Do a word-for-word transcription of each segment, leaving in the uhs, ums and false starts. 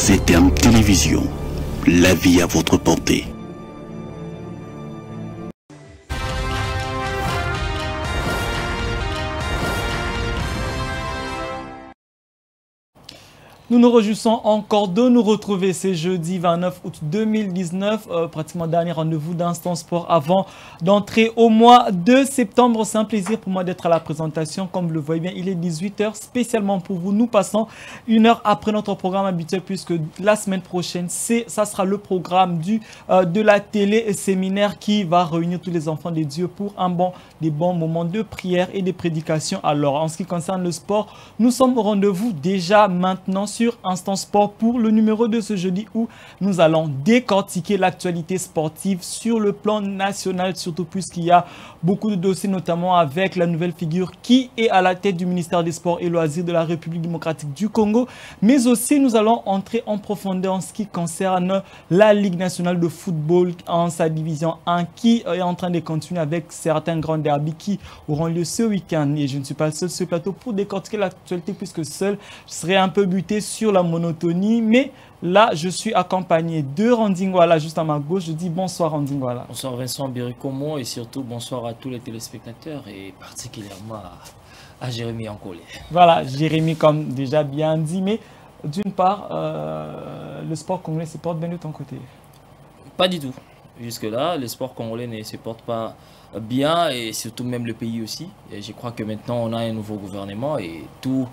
Z M Télévision, la vie à votre portée. Nous nous réjouissons encore de nous retrouver ce jeudi vingt-neuf août deux mille dix-neuf, euh, pratiquement dernier rendez-vous d'Instant Sport avant d'entrer au mois de septembre. C'est un plaisir pour moi d'être à la présentation. Comme vous le voyez bien, il est dix-huit heures spécialement pour vous. Nous passons une heure après notre programme habituel puisque la semaine prochaine, c'est, ça sera le programme du, euh, de la télé séminaire qui va réunir tous les enfants de Dieu pour un bon, des bons moments de prière et de prédication. Alors, en ce qui concerne le sport, nous sommes au rendez-vous déjà maintenant sur Instant Sport pour le numéro de ce jeudi où nous allons décortiquer l'actualité sportive sur le plan national, surtout puisqu'il y a beaucoup de dossiers, notamment avec la nouvelle figure qui est à la tête du ministère des Sports et Loisirs de la République démocratique du Congo. Mais aussi, nous allons entrer en profondeur en ce qui concerne la Ligue nationale de football en sa division un qui est en train de continuer avec certains grands derbys qui auront lieu ce week-end. Et je ne suis pas seul sur ce plateau pour décortiquer l'actualité puisque seul, je serais un peu buté sur la monotonie, mais là je suis accompagné de Randingwala juste à ma gauche. Je dis bonsoir Randingwala. Bonsoir Vincent Birikomo et surtout bonsoir à tous les téléspectateurs et particulièrement à, à Jérémy Ankole. Voilà, Jérémy comme déjà bien dit, mais d'une part, euh, le sport congolais se porte bien de ton côté? Pas du tout. Jusque-là, le sport congolais ne se porte pas bien et surtout même le pays aussi. Et je crois que maintenant on a un nouveau gouvernement et tout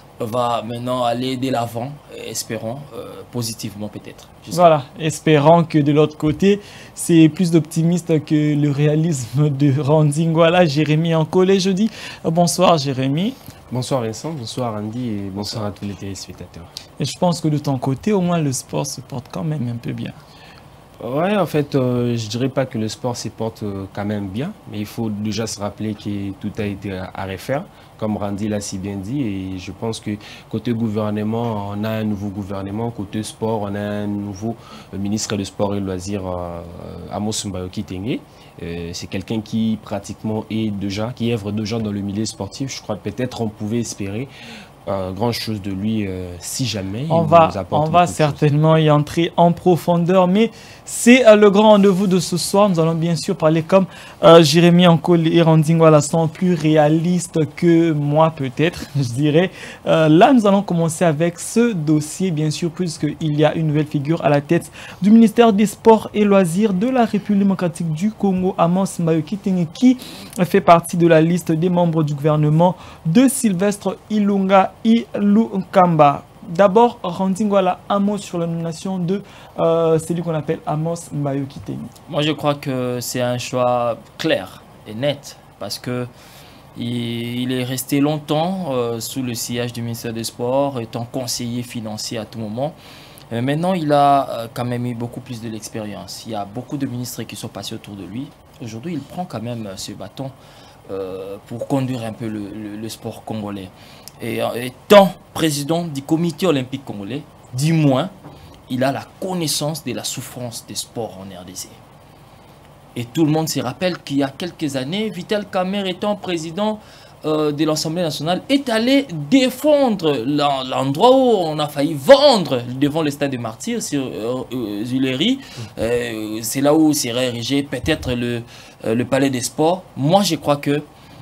va maintenant aller de l'avant, espérons, euh, positivement peut-être. Voilà, espérons que de l'autre côté, c'est plus optimiste que le réalisme de Randingwala. Jérémy Ankole, je dis bonsoir Jérémy. Bonsoir Vincent, bonsoir Andy et bonsoir à tous les téléspectateurs. Et je pense que de ton côté, au moins le sport se porte quand même un peu bien. Ouais, en fait, euh, je dirais pas que le sport se porte euh, quand même bien, mais il faut déjà se rappeler que tout a été à, à refaire, comme Randy l'a si bien dit, et je pense que côté gouvernement, on a un nouveau gouvernement, côté sport, on a un nouveau euh, ministre de Sport et Loisirs, euh, Amos Mbayoki Tengue. Euh, c'est quelqu'un qui pratiquement est déjà, qui œuvre déjà dans le milieu sportif. Je crois peut-être on pouvait espérer Euh, grand chose de lui euh, si jamais on il va, nous apporte on va certainement y entrer en profondeur, mais c'est euh, le grand rendez-vous de ce soir. Nous allons bien sûr parler comme euh, Jérémy Ankole et Randingwala sont plus réalistes que moi peut-être, je dirais. Euh, là, nous allons commencer avec ce dossier, bien sûr, puisqu'il y a une nouvelle figure à la tête du ministère des Sports et Loisirs de la République démocratique du Congo, Amos Mbayoki Tengue, qui fait partie de la liste des membres du gouvernement de Sylvestre Ilunga Ilukamba. D'abord, Randingwala, un mot sur la nomination de euh, celui qu'on appelle Amos Mbayoki Tengue. Moi, je crois que c'est un choix clair et net parce que il, il est resté longtemps euh, sous le sillage du ministère des Sports, étant conseiller financier à tout moment. Euh, maintenant, il a euh, quand même eu beaucoup plus de l'expérience. Il y a beaucoup de ministres qui sont passés autour de lui. Aujourd'hui, il prend quand même ce bâton euh, pour conduire un peu le, le, le sport congolais. Et étant président du comité olympique congolais, du moins, il a la connaissance de la souffrance des sports en R D C. Et tout le monde se rappelle qu'il y a quelques années, Vital Kamerhe étant président euh, de l'Assemblée nationale, est allé défendre l'endroit où on a failli vendre devant le stade de Martyrs sur euh, Zuleri. Euh, C'est là où serait érigé peut-être le, euh, le palais des sports. Moi, je crois que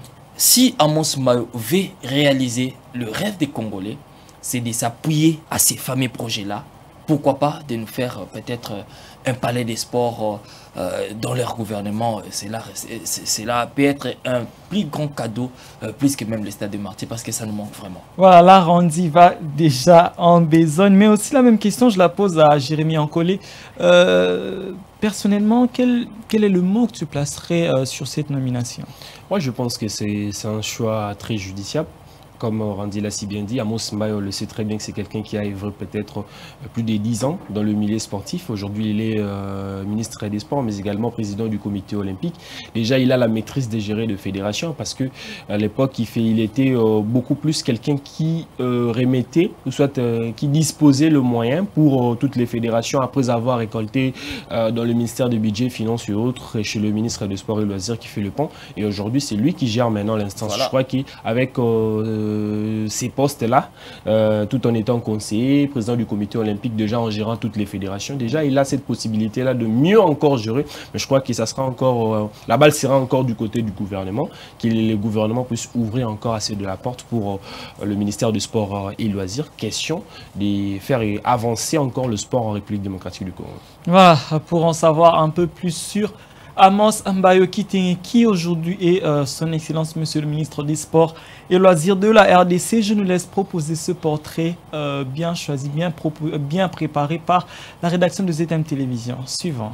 si Amos Mbayo veut réaliser le rêve des Congolais, c'est de s'appuyer à ces fameux projets-là. Pourquoi pas de nous faire euh, peut-être euh, un palais des sports euh, dans leur gouvernement. Cela peut être un plus grand cadeau, euh, plus que même le stade de Martyrs, parce que ça nous manque vraiment. Voilà, là, Randy va déjà en besogne. Mais aussi la même question, je la pose à Jérémy Ankole. Euh, personnellement, quel, quel est le mot que tu placerais euh, sur cette nomination? Moi, je pense que c'est un choix très judiciable. Comme Randy l'a si bien dit, Amos Mbayo le sait très bien que c'est quelqu'un qui a œuvré peut-être plus de dix ans dans le milieu sportif. Aujourd'hui, il est euh, ministre des Sports, mais également président du comité olympique. Déjà, il a la maîtrise de gérer de fédération parce que à l'époque, il, il était euh, beaucoup plus quelqu'un qui euh, remettait, ou soit euh, qui disposait le moyen pour euh, toutes les fédérations après avoir récolté euh, dans le ministère du Budget, Finances et autres, chez le ministre des Sports et Loisirs qui fait le pont. Et aujourd'hui, c'est lui qui gère maintenant l'instance. Voilà. Je crois qu'avec euh, euh, ces postes-là, euh, tout en étant conseiller, président du comité olympique, déjà en gérant toutes les fédérations. Déjà, il a cette possibilité-là de mieux encore gérer. Mais je crois que ça sera encore, euh, la balle sera encore du côté du gouvernement, que les gouvernements puissent ouvrir encore assez de la porte pour euh, le ministère du Sport et Loisirs. Question de faire avancer encore le sport en République démocratique du Congo. Voilà, pour en savoir un peu plus sur Amos Mbayo Kitenge, qui aujourd'hui est euh, son Excellence Monsieur le Ministre des Sports et Loisirs de la R D C. Je nous laisse proposer ce portrait euh, bien choisi, bien, bien préparé par la rédaction de Z M Télévision. Suivant.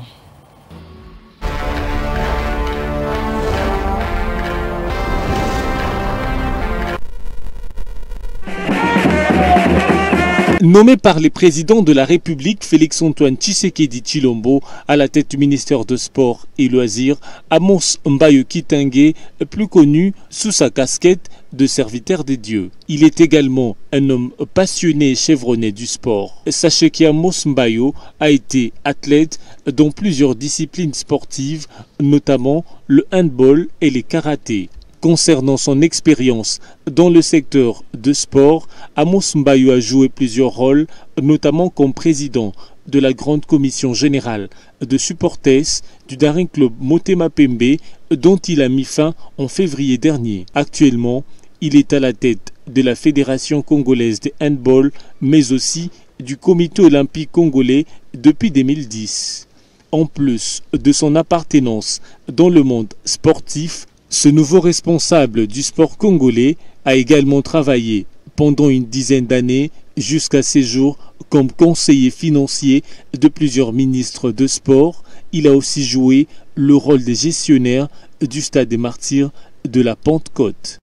Nommé par les présidents de la République, Félix-Antoine Tshisekedi Tshilombo, à la tête du ministère de Sport et Loisirs, Amos Mbayo Kitenge, plus connu sous sa casquette de serviteur des dieux. Il est également un homme passionné et chevronné du sport. Sachez qu'Amos Mbayo a été athlète dans plusieurs disciplines sportives, notamment le handball et les karatés. Concernant son expérience dans le secteur de sport, Amos Mbayo a joué plusieurs rôles, notamment comme président de la Grande Commission Générale de Supporters du Daring Club Motema Pembe, dont il a mis fin en février dernier. Actuellement, il est à la tête de la Fédération congolaise de handball, mais aussi du Comité olympique congolais depuis deux mille dix. En plus de son appartenance dans le monde sportif, ce nouveau responsable du sport congolais a également travaillé pendant une dizaine d'années jusqu'à ses jours comme conseiller financier de plusieurs ministres de sport. Il a aussi joué le rôle des gestionnaires du Stade des Martyrs de la Pentecôte.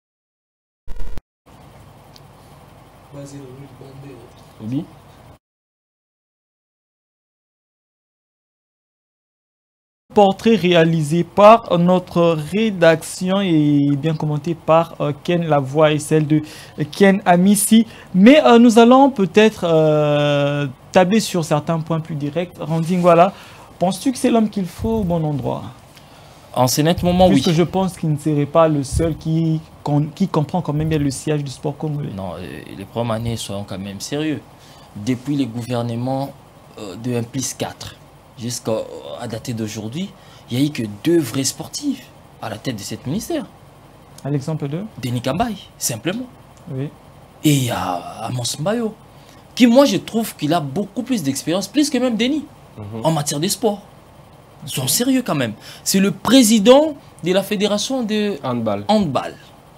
Oui. Portrait réalisé par notre rédaction et bien commenté par euh, Ken. La voix est celle de Ken Amissi. Mais euh, nous allons peut-être euh, tabler sur certains points plus directs. Randingwala, penses-tu que c'est l'homme qu'il faut au bon endroit? En ce net moment, oui. Puisque je pense qu'il ne serait pas le seul qui, qui comprend quand même bien le sillage du sport congolais. Non, euh, les premières années sont quand même sérieux. Depuis les gouvernements euh, de un plus quatre. Jusqu'à dater d'aujourd'hui, il n'y a eu que deux vrais sportifs à la tête de ce ministère. À l'exemple de Denis Kambaye, simplement. Oui. Et il y a Amos Mbayo, qui moi je trouve qu'il a beaucoup plus d'expérience, plus que même Denis, mm-hmm. en matière de sport. Ils sont sérieux quand même. C'est le président de la fédération de handball. handball.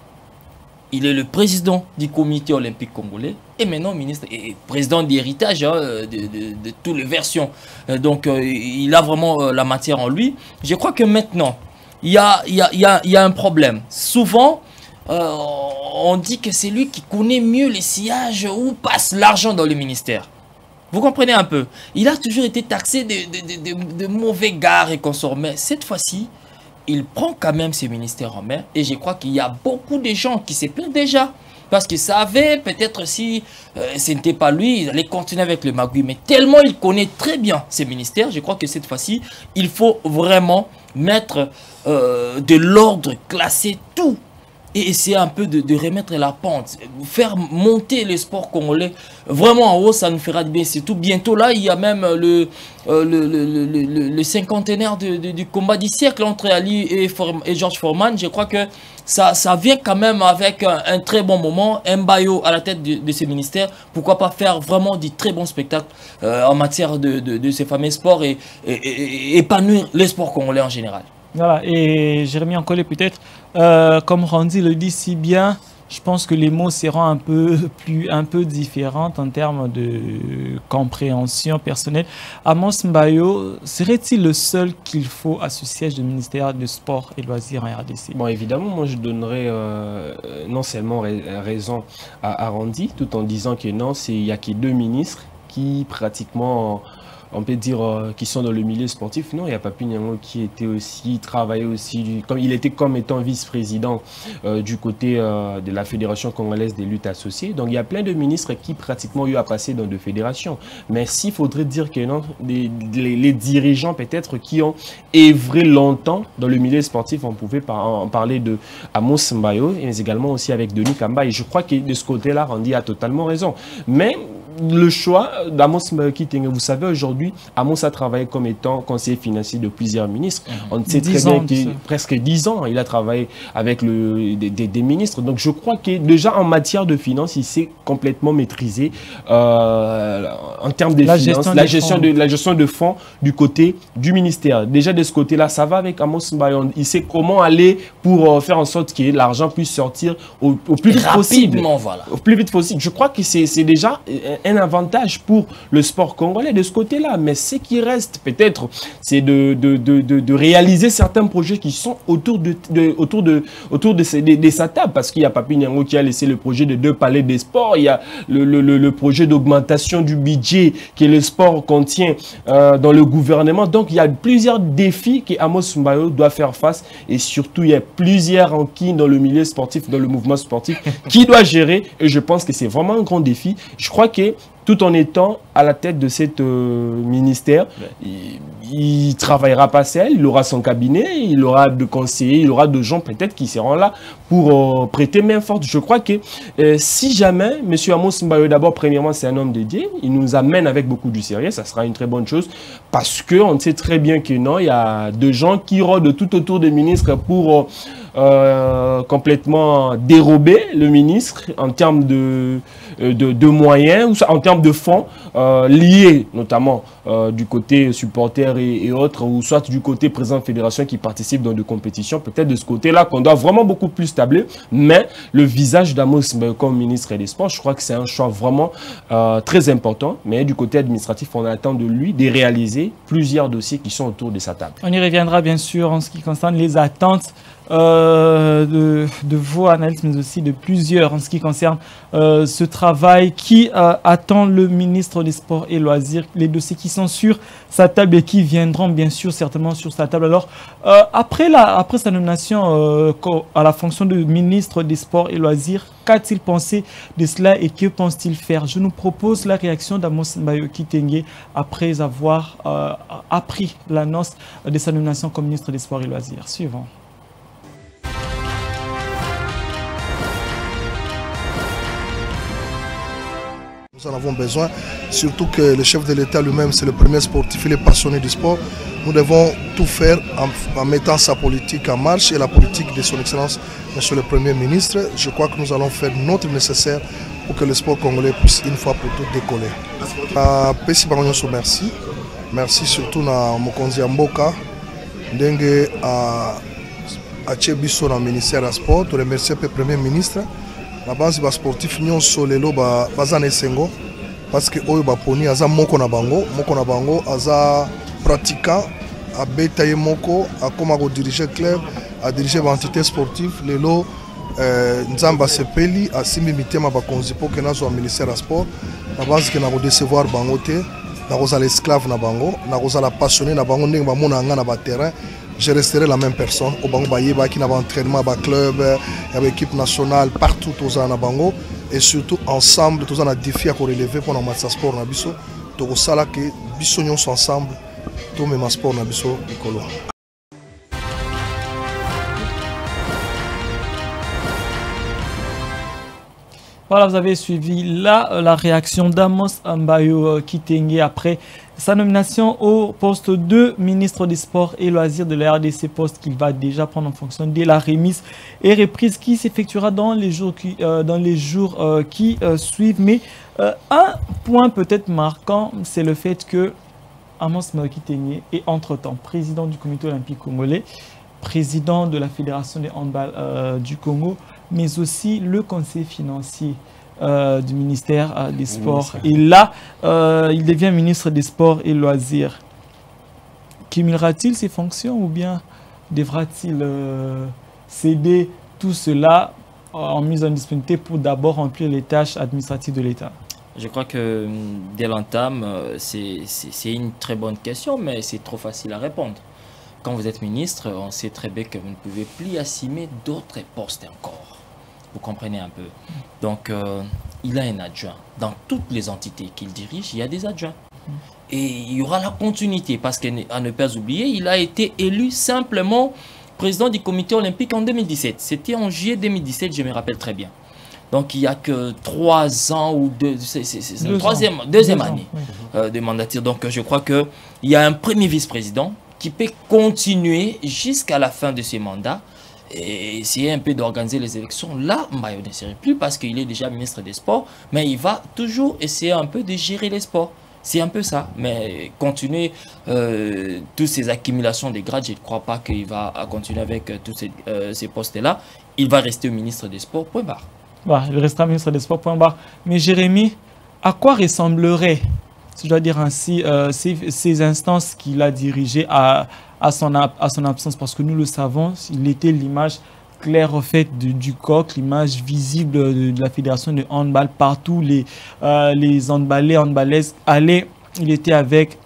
Il est le président du comité olympique congolais et maintenant ministre et président d'héritage hein, de, de, de toutes les versions. Donc euh, il a vraiment euh, la matière en lui. Je crois que maintenant, il y a, y a, y a, y a un problème. Souvent, euh, on dit que c'est lui qui connaît mieux les sillages où passe l'argent dans le ministère. Vous comprenez un peu? Il a toujours été taxé de, de, de, de, de mauvais gars et consorts. Mais cette fois-ci, il prend quand même ses ministères en main et je crois qu'il y a beaucoup de gens qui se plaignent déjà parce qu'ils savaient peut-être si euh, ce n'était pas lui, ils allaient continuer avec le magouille. Mais tellement il connaît très bien ses ministères, je crois que cette fois-ci, il faut vraiment mettre euh, de l'ordre, classer tout et essayer un peu de, de remettre la pente, faire monter le sport congolais vraiment en haut, ça nous fera du bien. C'est tout. Bientôt là, il y a même le, euh, le, le, le, le, le cinquantenaire de, de, du combat du siècle entre Ali et, Form et George Foreman. Je crois que ça, ça vient quand même avec un, un très bon moment. Mbayo à la tête de, de ces ministères, pourquoi pas faire vraiment du très bon spectacle euh, en matière de, de, de ces fameux sports et, et, et, et épanouir les sports congolais en général. Voilà, et Jérémy Ankole peut-être, euh, comme Randy le dit si bien, je pense que les mots seront un peu plus, un peu différents en termes de compréhension personnelle. Amos Mbayo, serait-il le seul qu'il faut à ce siège du ministère de Sport et Loisirs en R D C? Bon, évidemment, moi je donnerais euh, non seulement raison à, à Randy, tout en disant que non, il n'y a que deux ministres qui pratiquement, on peut dire, euh, qui sont dans le milieu sportif. Non, il y a Papy Nyango qui était aussi, travaillait aussi, comme, il était comme étant vice-président euh, du côté euh, de la Fédération congolaise des luttes associées. Donc il y a plein de ministres qui pratiquement ont eu à passer dans deux fédérations. Mais s'il faudrait dire que non, les, les, les dirigeants peut-être qui ont œuvré longtemps dans le milieu sportif, on pouvait par, en parler de Amos Mbayo, mais également aussi avec Denis Kamba. Et je crois que de ce côté-là, Randy a totalement raison. Mais le choix d'Amos Mbayo Kitenge, vous savez, aujourd'hui, Amos a travaillé comme étant conseiller financier de plusieurs ministres. On sait très bien qu'il presque dix ans, il a travaillé avec le, des, des, des ministres. Donc je crois que déjà en matière de finances, il s'est complètement maîtrisé euh, en termes de la finances, gestion la, gestion de, la gestion de fonds du côté du ministère. Déjà de ce côté-là, ça va avec Amos Mbayo. Il sait comment aller pour euh, faire en sorte que l'argent puisse sortir au, au plus vite possible. Voilà. Au plus vite possible. Je crois que c'est déjà un avantage pour le sport congolais de ce côté-là. Mais ce qui reste peut-être, c'est de, de, de, de, de réaliser certains projets qui sont autour de, de, autour de, autour de, ces, de, de sa table. Parce qu'il y a Papy Nyango qui a laissé le projet de deux palais des sports. Il y a le, le, le, le projet d'augmentation du budget que le sport contient euh, dans le gouvernement. Donc il y a plusieurs défis que Amos Mbayo doit faire face. Et surtout, il y a plusieurs rankings dans le milieu sportif, dans le mouvement sportif, qui doit gérer. Et je pense que c'est vraiment un grand défi. Je crois que tout en étant à la tête de cet euh, ministère, ouais. il, il travaillera pas seul, il aura son cabinet, il aura de conseillers, il aura de gens peut-être qui seront là pour euh, prêter main forte. Je crois que euh, si jamais, M. Amos Mbayo, d'abord, premièrement, c'est un homme dédié, il nous amène avec beaucoup du sérieux, ça sera une très bonne chose, parce qu'on sait très bien que non, il y a des gens qui rôdent tout autour des ministres pour euh, euh, complètement dérober le ministre en termes de, de, de moyens, ou en termes de fonds euh, liés notamment euh, du côté supporters et, et autres, ou soit du côté président de fédération qui participe dans des compétitions, peut-être de ce côté-là qu'on doit vraiment beaucoup plus tabler. Mais le visage d'Amos comme ministre des Sports, je crois que c'est un choix vraiment euh, très important. Mais du côté administratif, on attend de lui de réaliser plusieurs dossiers qui sont autour de sa table. On y reviendra bien sûr en ce qui concerne les attentes Euh, de, de vos analystes, mais aussi de plusieurs en ce qui concerne euh, ce travail qui euh, attend le ministre des Sports et Loisirs, les dossiers qui sont sur sa table et qui viendront bien sûr certainement sur sa table. Alors, euh, après, la, après sa nomination euh, à la fonction de ministre des Sports et Loisirs, qu'a-t-il pensé de cela et que pense-t-il faire? Je nous propose la réaction d'Amos Mbayo Kitenge après avoir euh, appris l'annonce de sa nomination comme ministre des Sports et Loisirs. Suivant. Nous en avons besoin, surtout que le chef de l'État lui-même, c'est le premier sportif, il est passionné du sport. Nous devons tout faire en, en mettant sa politique en marche et la politique de son Excellence, Monsieur le Premier ministre. Je crois que nous allons faire notre nécessaire pour que le sport congolais puisse une fois pour toutes décoller. Merci. Merci surtout à Mokonzi Mboka, Ndenge à Tchebiso dans le ministère des Sports. Je remercie le Premier ministre. La base des sportifs nyonso lelo ba bazana esengo parce que oyo baponi aza moko na bango moko na bango aza pratiquant a betaye moko a koma ko diriger club a diriger l'entité sportive lelo euh, nzamba sepeli a simbi mitema ba konzipo ke nazo ministère des sports la base que na ko décevoir bango te na ko za l'esclave na bango na ko za la passionné na bango ndenge ba mona nga na ba terrain. Je resterai la même personne. Au Bango Bayeba qui n'a pas entraînement, à club, à l'équipe nationale, partout aux Anabango. Et surtout ensemble, tous on a défi à relever pour notre sport na biso. Donc ça là que biso nyons ensemble, tout même sport na biso écolo. Voilà, vous avez suivi là la réaction d'Amos Mbayo Kitenge après sa nomination au poste de ministre des Sports et Loisirs de la R D C, poste qu'il va déjà prendre en fonction de la remise et reprise qui s'effectuera dans les jours qui, euh, dans les jours, euh, qui euh, suivent. Mais euh, un point peut-être marquant, c'est le fait que Amos Mbayo Kitenge est entre-temps président du comité olympique congolais, président de la Fédération des handball euh, du Congo, mais aussi le conseiller financier euh, du ministère euh, des Sports. Et là, euh, il devient ministre des Sports et Loisirs. Cumulera-t-il ses fonctions ou bien devra-t-il euh, céder tout cela en mise en disponibilité pour d'abord remplir les tâches administratives de l'État? Je crois que dès l'entame, c'est une très bonne question, mais c'est trop facile à répondre. Quand vous êtes ministre, on sait très bien que vous ne pouvez plus assumer d'autres postes encore. Vous comprenez un peu. Donc, euh, il a un adjoint. Dans toutes les entités qu'il dirige, il y a des adjoints. Et il y aura la continuité, parce qu'à ne pas oublier, il a été élu simplement président du comité olympique en deux mille dix-sept. C'était en juillet deux mille dix-sept, je me rappelle très bien. Donc il n'y a que trois ans ou deux, c'est la troisième, deuxième deux année ans, oui. euh, de mandature. Donc je crois qu'il y a un premier vice-président qui peut continuer jusqu'à la fin de ce mandat et essayer un peu d'organiser les élections. Là, Mbayo ne serait plus parce qu'il est déjà ministre des Sports, mais il va toujours essayer un peu de gérer les sports. C'est un peu ça, mais continuer euh, toutes ces accumulations de grades, je ne crois pas qu'il va continuer avec euh, tous ces, euh, ces postes-là. Il va rester au ministre des Sports, point barre. Bah, il restera ministre des Sports, point barre. Mais Jérémy, à quoi ressemblerait, si je dois dire ainsi, euh, ces, ces instances qu'il a dirigées à, à, son, à son absence? Parce que nous le savons, il était l'image claire au fait du, du C O C, l'image visible de, de la fédération de handball. Partout, les, euh, les handballais, handballaises allaient, il était avec,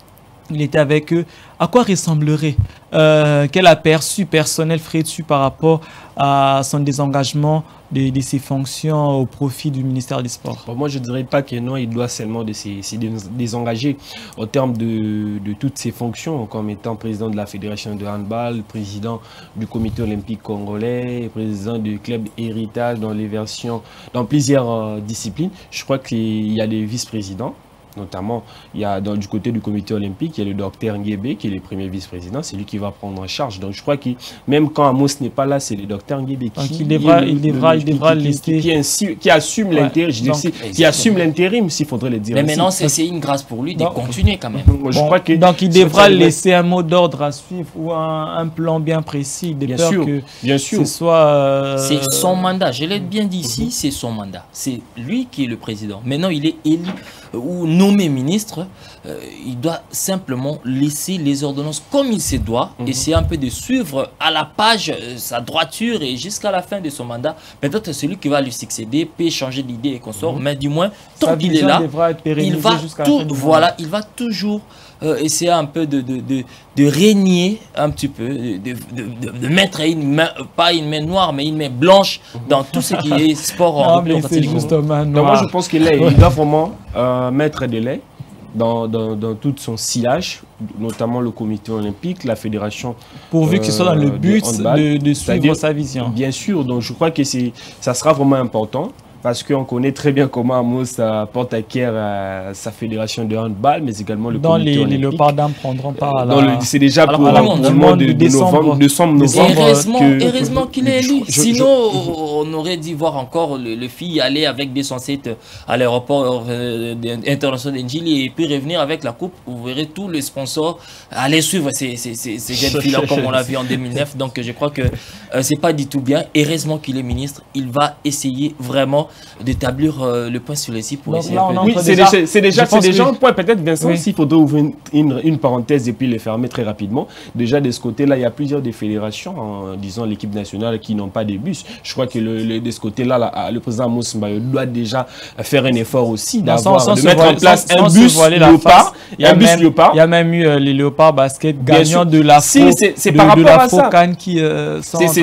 il était avec eux. À quoi ressemblerait euh, Quel aperçu personnel ferais-tu par rapport à son désengagement de, de ses fonctions au profit du ministère des Sports? Bon, moi, je ne dirais pas que non, il doit seulement de se, se désengager au terme de, de toutes ses fonctions, comme étant président de la Fédération de handball, président du comité olympique congolais, président du club Héritage dans les versions, dans plusieurs euh, disciplines. Je crois qu'il y a des vice-présidents. Notamment, il y a dans, du côté du comité olympique, il y a le docteur Nguébé qui est le premier vice-président, c'est lui qui va prendre en charge. Donc je crois que même quand Amos n'est pas là, c'est le docteur Nguébé qui, il devra, il devra, il devra qui, qui, qui, qui, qui assume ouais. l'intérim, qui assume l'intérim, s'il faudrait le dire. Mais ainsi. maintenant, c'est une grâce pour lui de donc, continuer quand même. Bon, je crois que donc il devra laisser un mot d'ordre à suivre ou un, un plan bien précis, de bien peur sûr, que bien sûr. ce soit... Euh... C'est son mandat, je l'ai bien dit ici, mm-hmm. c'est son mandat. C'est lui qui est le président. Maintenant, il est élu ou nommé ministre, euh, il doit simplement laisser les ordonnances comme il se doit, mm-hmm. essayer un peu de suivre à la page euh, sa droiture et jusqu'à la fin de son mandat. Peut-être celui qui va lui succéder peut changer d'idée et consort, mm-hmm. mais du moins, tant qu'il est là, il va, tout, voilà, il va toujours euh, essayer un peu de, de, de, de régner un petit peu, de, de, de, de mettre une main, pas une main noire, mais une main blanche mm-hmm. dans tout ce qui est sport en République. Moi, je pense qu'il il doit vraiment euh, mettre des laits dans, dans, dans tout son sillage, notamment le comité olympique, la fédération. Pourvu euh, que ce soit dans le but de, de, de suivre sa vision. Bien sûr, donc je crois que ça sera vraiment important. Parce qu'on connaît très bien comment Amos porte à cœur à sa fédération de handball, mais également le dans comité les, olympique. Les léopards d'âme prendront part à la... C'est déjà pour, pour le mois de, de décembre, décembre, novembre. Heureusement qu'il heureusement qu est élu. Je, Sinon, je, on aurait dû voir encore le, le fille aller avec des censettes à l'aéroport euh, international d'Enjili et puis revenir avec la coupe. Vous verrez tous les sponsors aller suivre ces, ces, ces, ces jeunes filles-là comme on l'a vu en deux mille neuf. Donc, je crois que euh, c'est pas du tout bien. Heureusement qu'il est ministre. Il va essayer vraiment d'établir euh, le point sur les i pour donc essayer là, de... Oui, c'est déjà, c'est déjà, c'est déjà un point peut-être, Vincent, oui. s'il faudrait ouvrir une, une, une parenthèse et puis le fermer très rapidement. Déjà, de ce côté-là, il y a plusieurs des fédérations, en disant l'équipe nationale, qui n'ont pas de bus. Je crois que le, le, de ce côté-là, là, le président Amos Mbayo doit déjà faire un effort aussi, d'avoir, de mettre en place sans, un sans bus léopard. Il y a même, léopard. Il y a même eu euh, les léopards basket gagnants de la si, c'est par rapport à ça. Qui, euh,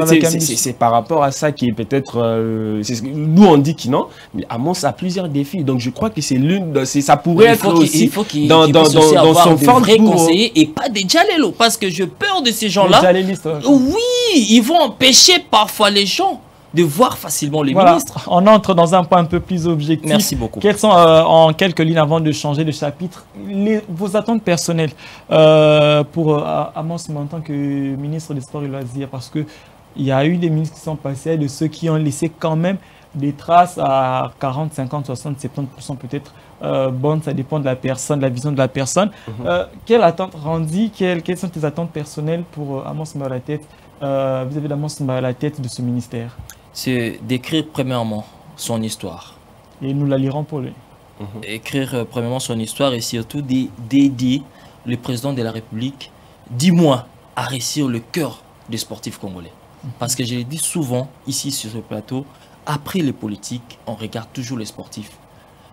c'est par rapport à ça qui est peut-être... Euh, nous, on dit qu'il non, mais Amos a plusieurs défis. Donc je crois que c'est l'une, ça pourrait être aussi il faut qu dans, qu dans, dans, dans son de vrais conseillers et pas des Djalelo, parce que je peur de ces gens-là. Oui, ils vont empêcher parfois les gens de voir facilement les voilà. ministres. On entre dans un point un peu plus objectif. Merci beaucoup. Quelles sont, euh, en quelques lignes avant de changer de chapitre, les, vos attentes personnelles euh, pour euh, Amos en tant que ministre des Sports et Loisirs? Parce que il y a eu des ministres qui sont passés, de ceux qui ont laissé quand même des traces à quarante, cinquante, soixante, soixante-dix pour cent peut-être euh, bonnes, ça dépend de la personne, de la vision de la personne. Mm-hmm. euh, quelle attente, Randy, quelles, quelles sont tes attentes personnelles pour euh, Amos Mbayo à la tête, euh, vis-à-vis d'Amos Mbayo à la tête de ce ministère? C'est d'écrire premièrement son histoire. Et nous la lirons pour lui. Mm-hmm. Écrire euh, premièrement son histoire et surtout d'aider le président de la République, dis-moi, à réussir le cœur des sportifs congolais. Mm-hmm. Parce que je l'ai dit souvent ici sur ce plateau, après les politiques, on regarde toujours les sportifs.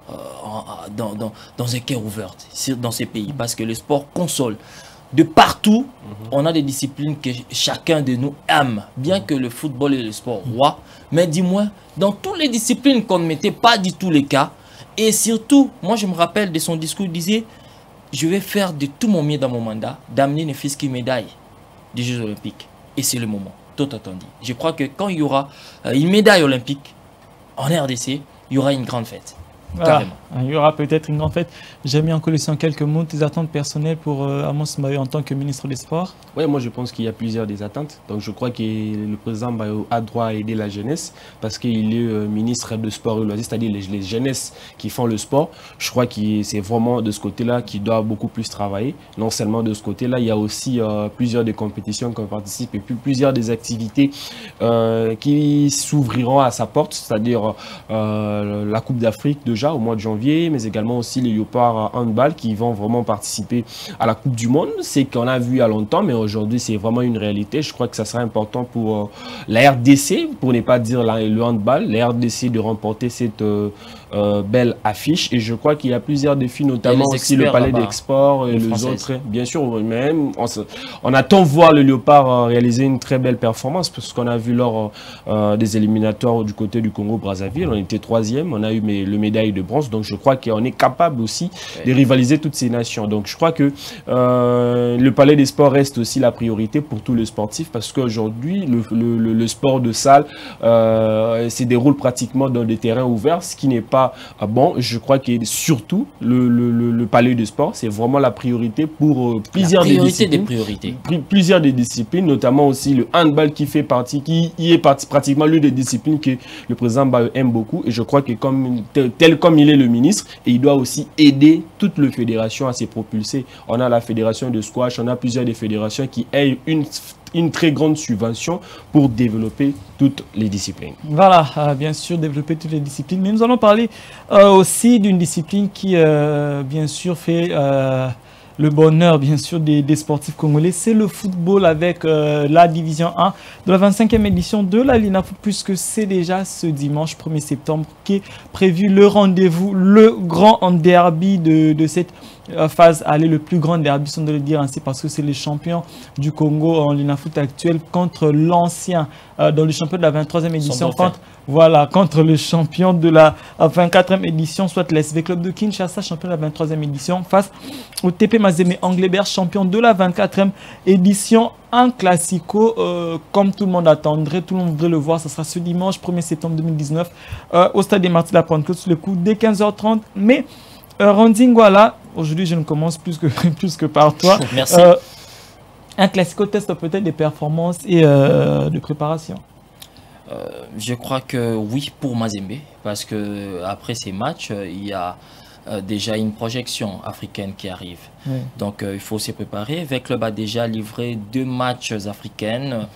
euh, dans, dans, dans un cœur ouvert dans ces pays. Parce que le sport console. De partout, mm-hmm. on a des disciplines que chacun de nous aime. Bien que le football est le sport roi. Mais dis-moi, dans toutes les disciplines qu'on ne mettait pas du tout les cas. Et surtout, moi je me rappelle de son discours, il disait, je vais faire de tout mon mieux dans mon mandat, d'amener une fils qui médaille des Jeux Olympiques. Et c'est le moment, tout attendu. Je crois que quand il y aura euh, une médaille olympique en R D C, il y aura une grande fête. Voilà. Il y aura peut-être une grande fête. J'ai mis en collection quelques mots, tes attentes personnelles pour euh, Amos Mbayo en tant que ministre des Sports. Oui, moi je pense qu'il y a plusieurs des attentes. Donc je crois que le président Mbayo a droit à aider la jeunesse parce qu'il est euh, ministre de Sport et loisirs, c'est-à-dire les, les jeunesses qui font le sport. Je crois que c'est vraiment de ce côté-là qu'il doit beaucoup plus travailler. Non seulement de ce côté-là, il y a aussi euh, plusieurs des compétitions qu'on participe et puis plusieurs des activités euh, qui s'ouvriront à sa porte, c'est-à-dire euh, la Coupe d'Afrique de au mois de janvier, mais également aussi les Léopards handball qui vont vraiment participer à la Coupe du Monde. C'est qu'on a vu à longtemps, mais aujourd'hui c'est vraiment une réalité. Je crois que ça sera important pour euh, la R D C, pour ne pas dire la, le handball, la R D C de remporter cette euh, euh, belle affiche. Et je crois qu'il y a plusieurs défis, notamment aussi le Palais d'Export et les autres. Bien sûr, même on, se, on attend voir le Léopard euh, réaliser une très belle performance, parce qu'on a vu lors euh, des éliminatoires du côté du Congo-Brazzaville, on était troisième, on a eu mais, le médaille de bronze, donc je crois qu'on est capable aussi ouais. de rivaliser toutes ces nations. Donc je crois que euh, le Palais des Sports reste aussi la priorité pour tous les sportifs, parce qu'aujourd'hui le, le, le sport de salle euh, se déroule pratiquement dans des terrains ouverts, ce qui n'est pas euh, bon. Je crois que surtout le, le, le, le Palais des Sports, c'est vraiment la priorité pour euh, plusieurs la priorité des disciplines, des priorités. Plusieurs des disciplines, notamment aussi le handball qui fait partie, qui y est partie, pratiquement l'une des disciplines que le président Mbayo aime beaucoup. Et je crois que comme tel, tel comme il est le ministre, et il doit aussi aider toutes les fédérations à se propulser. On a la fédération de squash, on a plusieurs des fédérations qui aient une, une très grande subvention pour développer toutes les disciplines. Voilà, euh, bien sûr, développer toutes les disciplines. Mais nous allons parler euh, aussi d'une discipline qui, euh, bien sûr, fait... Euh, le bonheur, bien sûr, des, des sportifs congolais, c'est le football avec euh, la division un de la vingt-cinquième édition de la Linafoot, puisque c'est déjà ce dimanche premier septembre qui est prévu le rendez-vous, le grand derby de, de cette euh, phase aller, le plus grand derby, si on doit le dire ainsi, parce que c'est les champions du Congo en Linafoot actuel contre l'ancien, euh, dans le champion de la vingt-troisième édition, contre, voilà, contre le champion de la vingt-quatrième édition, soit l'S V Club de Kinshasa, champion de la vingt-troisième édition, face au T P Mazembe Anglebert, champion de la vingt-quatrième édition. Un classico, euh, comme tout le monde attendrait, tout le monde voudrait le voir. Ce sera ce dimanche premier septembre deux mille dix-neuf euh, au stade des Martyrs de la Pentecôte sous le coup dès quinze heures trente. Mais euh, Randy Ngwala, aujourd'hui je ne commence plus que, plus que par toi. Merci. Euh, un classico teste peut-être des performances et euh, de préparation. Euh, je crois que oui pour Mazembe, parce que après ces matchs, euh, il y a euh, déjà une projection africaine qui arrive. Oui. Donc euh, il faut se préparer. Le club a déjà livré deux matchs africains mm-hmm.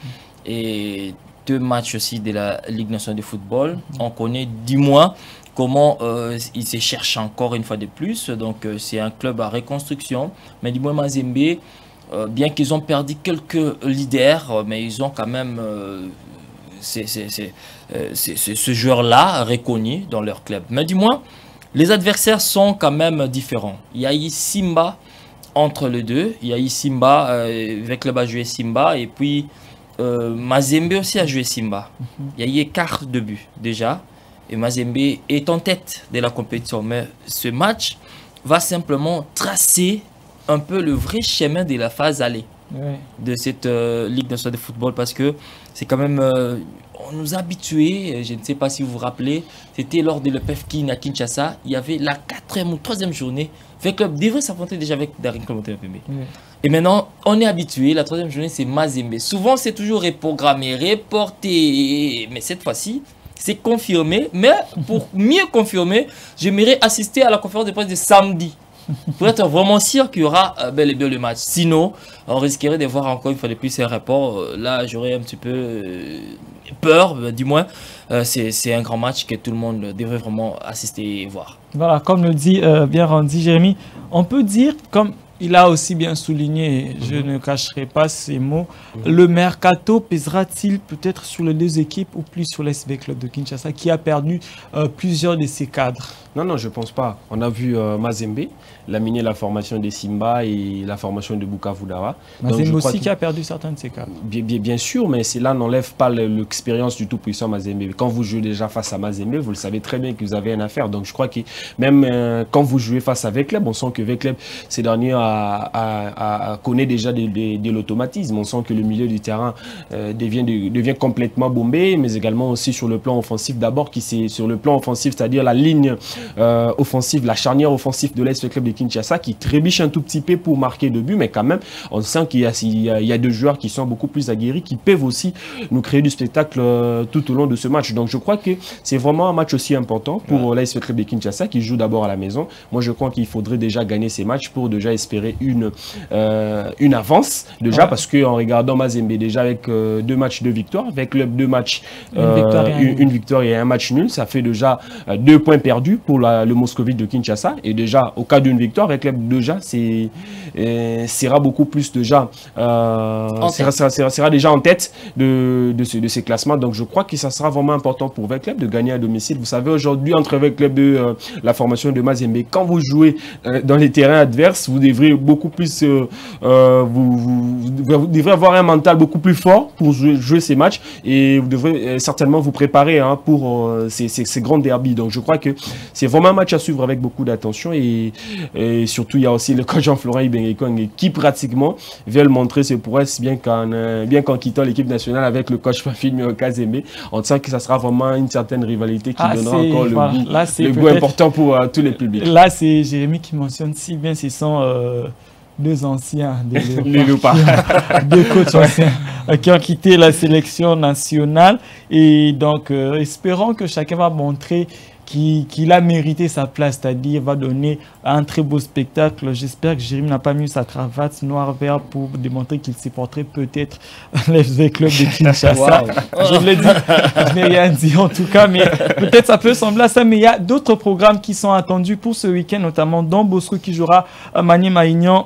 et deux matchs aussi de la Ligue nationale de football. Mm-hmm. On connaît du moins comment euh, il se cherche encore une fois de plus. Donc euh, c'est un club à reconstruction. Mais du moins Mazembe, euh, bien qu'ils ont perdu quelques leaders, mais ils ont quand même... Euh, c'est euh, ce joueur-là reconnu dans leur club. Mais du moins, les adversaires sont quand même différents. Il y a eu Simba entre les deux. Il y a eu Simba, euh, le club a joué Simba. Et puis, euh, Mazembe aussi a joué Simba. Mm-hmm. Il y a eu écart de but déjà. Et Mazembe est en tête de la compétition. Mais ce match va simplement tracer un peu le vrai chemin de la phase aller. Oui. De cette euh, Ligue nationale de football, parce que c'est quand même, euh, on nous a habitués, je ne sais pas si vous vous rappelez, c'était lors de l'E P F Kin à Kinshasa, il y avait la quatrième ou troisième journée, le club devrait s'affronter déjà avec Daring Clomoté Mpembe. Oui. Et maintenant, on est habitué, la troisième journée c'est Mazembe. Souvent c'est toujours reprogrammé, reporté, mais cette fois-ci, c'est confirmé. Mais pour mieux confirmer, j'aimerais assister à la conférence de presse de samedi. Pour être vraiment sûr qu'il y aura euh, bel et bien le match. Sinon, on risquerait de voir encore une fois de plus un rapport. Euh, là, j'aurais un petit peu euh, peur, euh, du moins. Euh, c'est un grand match que tout le monde devrait vraiment assister et voir. Voilà, comme le dit euh, bien Randy, Jérémy, on peut dire, comme il a aussi bien souligné, je mm-hmm. ne cacherai pas ces mots, mm-hmm. le mercato pèsera-t-il peut-être sur les deux équipes ou plus sur l'S V Club de Kinshasa qui a perdu euh, plusieurs de ses cadres? Non, non, je ne pense pas. On a vu euh, Mazembe laminer la formation de Simba et la formation de Bukavu Dawa. Mazembe aussi qui a perdu certains de ses cadres. Bien, bien, bien sûr, mais cela n'enlève pas l'expérience du tout-puissant Mazembe. Quand vous jouez déjà face à Mazembe, vous le savez très bien que vous avez une affaire. Donc je crois que même euh, quand vous jouez face à V-Club, on sent que V-Club, ces derniers, a, a, a, connaît déjà de, de, de l'automatisme. On sent que le milieu du terrain euh, devient, de, devient complètement bombé, mais également aussi sur le plan offensif. D'abord, qui c'est sur le plan offensif, c'est-à-dire la ligne euh, offensive, la charnière offensive de l'S V Club de Kinshasa qui trébiche un tout petit peu pour marquer deux buts, mais quand même, on sent qu'il y a, il y a, il y a deux joueurs qui sont beaucoup plus aguerris, qui peuvent aussi nous créer du spectacle euh, tout au long de ce match. Donc je crois que c'est vraiment un match aussi important pour ouais. l'A S V Club de Kinshasa qui joue d'abord à la maison. Moi je crois qu'il faudrait déjà gagner ces matchs pour déjà espérer une, euh, une avance, déjà ouais. parce qu'en regardant Mazembe déjà avec euh, deux matchs de victoire, avec Club deux matchs, euh, une, victoire une, une victoire et un match nul, ça fait déjà euh, deux points perdus pour la, le Moscovite de Kinshasa. Et déjà au cas d'une victoire, avec Club déjà c'est euh, sera beaucoup plus déjà euh, sera, sera, sera, sera déjà en tête de, de, ce, de ces classements. Donc je crois que ça sera vraiment important pour V-Club de gagner à domicile. Vous savez aujourd'hui entre V-Club de euh, la formation de Mazembe, quand vous jouez euh, dans les terrains adverses, vous devrez beaucoup plus euh, euh, vous, vous, vous devrez avoir un mental beaucoup plus fort pour jouer, jouer ces matchs et vous devrez euh, certainement vous préparer hein, pour euh, ces, ces, ces grands derbies. Donc je crois que c'est vraiment un match à suivre avec beaucoup d'attention et, et surtout il y a aussi le coach Jean-Florent Ibengekong qui pratiquement veut montrer ses prouesses bien qu'en euh, bien qu'en quittant l'équipe nationale avec le coach Fafimi Kazembe. On sent que ça sera vraiment une certaine rivalité qui ah, donnera encore le voilà, goût, là, le goût important pour euh, tous les publics. Là c'est Jérémy qui mentionne si bien ce sont euh, deux anciens les Léopards, deux coachs anciens euh, qui ont quitté la sélection nationale et donc euh, espérons que chacun va montrer qu'il qu'il a mérité sa place, c'est-à-dire va donner un très beau spectacle. J'espère que Jérémy n'a pas mis sa cravate noir-vert pour démontrer qu'il supporterait peut-être l'F V Club de Kinshasa. Wow. Je l'ai dit, je n'ai rien dit en tout cas, mais peut-être ça peut sembler à ça, mais il y a d'autres programmes qui sont attendus pour ce week-end, notamment Don Bosco qui jouera à Maniema-Aignan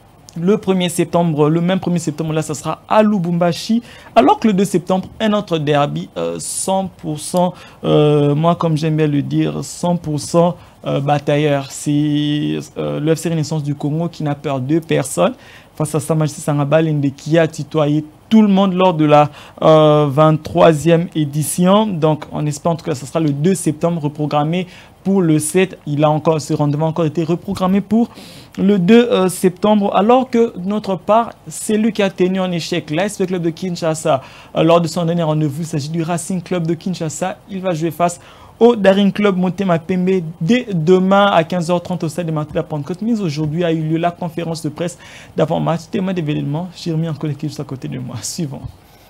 le premier septembre, le même premier septembre, là, ça sera à Lubumbashi. Alors que le deux septembre, un autre derby, euh, cent pour cent, euh, moi, comme j'aime bien le dire, cent pour cent euh, batailleur. C'est euh, le F C Renaissance du Congo qui n'a peur de personne. Face à Sa Majesté Sangaba Lende qui a tutoyé tout le monde lors de la euh, vingt-troisième édition. Donc, on espère en tout cas que ce sera le deux septembre reprogrammé pour le sept. Il a encore, ce rendez-vous a encore été reprogrammé pour le deux euh, septembre. Alors que, de notre part, c'est lui qui a tenu en échec l'A S V Club de Kinshasa. Euh, lors de son dernier rendez-vous, il s'agit du Racing Club de Kinshasa. Il va jouer face au Daring Club Motema Pembe dès demain à quinze heures trente au stade de Martyrs de la Pentecôte. Mais aujourd'hui a eu lieu la conférence de presse d'avant-match. Témoin d'événements, Jérémy en collectif juste à côté de moi. Suivant.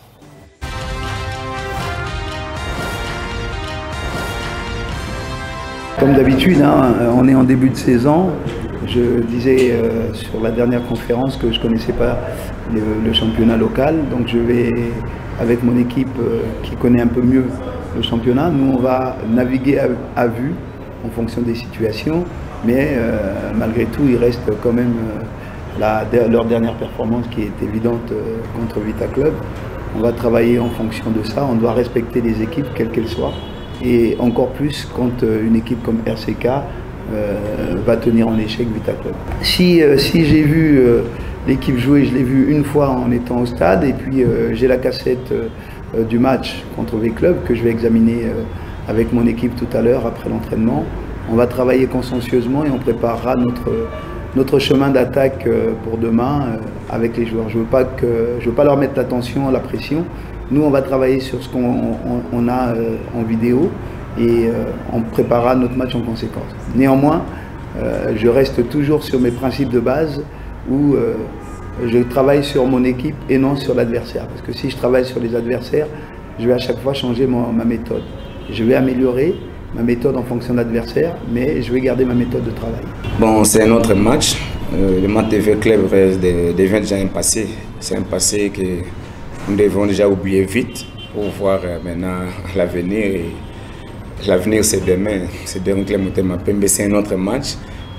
Comme d'habitude, hein, on est en début de saison. Je disais euh, sur la dernière conférence que je ne connaissais pas le, le championnat local. Donc je vais, avec mon équipe euh, qui connaît un peu mieux le championnat, nous on va naviguer à, à vue en fonction des situations. Mais euh, malgré tout, il reste quand même euh, la, leur dernière performance qui est évidente euh, contre Vita Club. On va travailler en fonction de ça. On doit respecter les équipes, quelles qu'elles soient. Et encore plus quand une équipe comme R C K euh, va tenir en échec Vita Club. Si, euh, si j'ai vu euh, l'équipe jouer, je l'ai vu une fois en étant au stade, et puis euh, j'ai la cassette euh, du match contre V-Club que je vais examiner euh, avec mon équipe tout à l'heure après l'entraînement. On va travailler consciencieusement et on préparera notre, notre chemin d'attaque euh, pour demain euh, avec les joueurs. Je ne veux pas que, je veux pas leur mettre la tension, la pression. Nous, on va travailler sur ce qu'on on, on a euh, en vidéo et euh, on préparera notre match en conséquence. Néanmoins, euh, je reste toujours sur mes principes de base où euh, je travaille sur mon équipe et non sur l'adversaire. Parce que si je travaille sur les adversaires, je vais à chaque fois changer mon, ma méthode. Je vais améliorer ma méthode en fonction de l'adversaire, mais je vais garder ma méthode de travail. Bon, c'est un autre match. Euh, le match de V-Club devient déjà un passé. C'est un passé que nous devons déjà oublier vite pour voir euh, maintenant l'avenir. L'avenir, c'est demain. C'est Daring Club Motema Pembe, c'est un autre match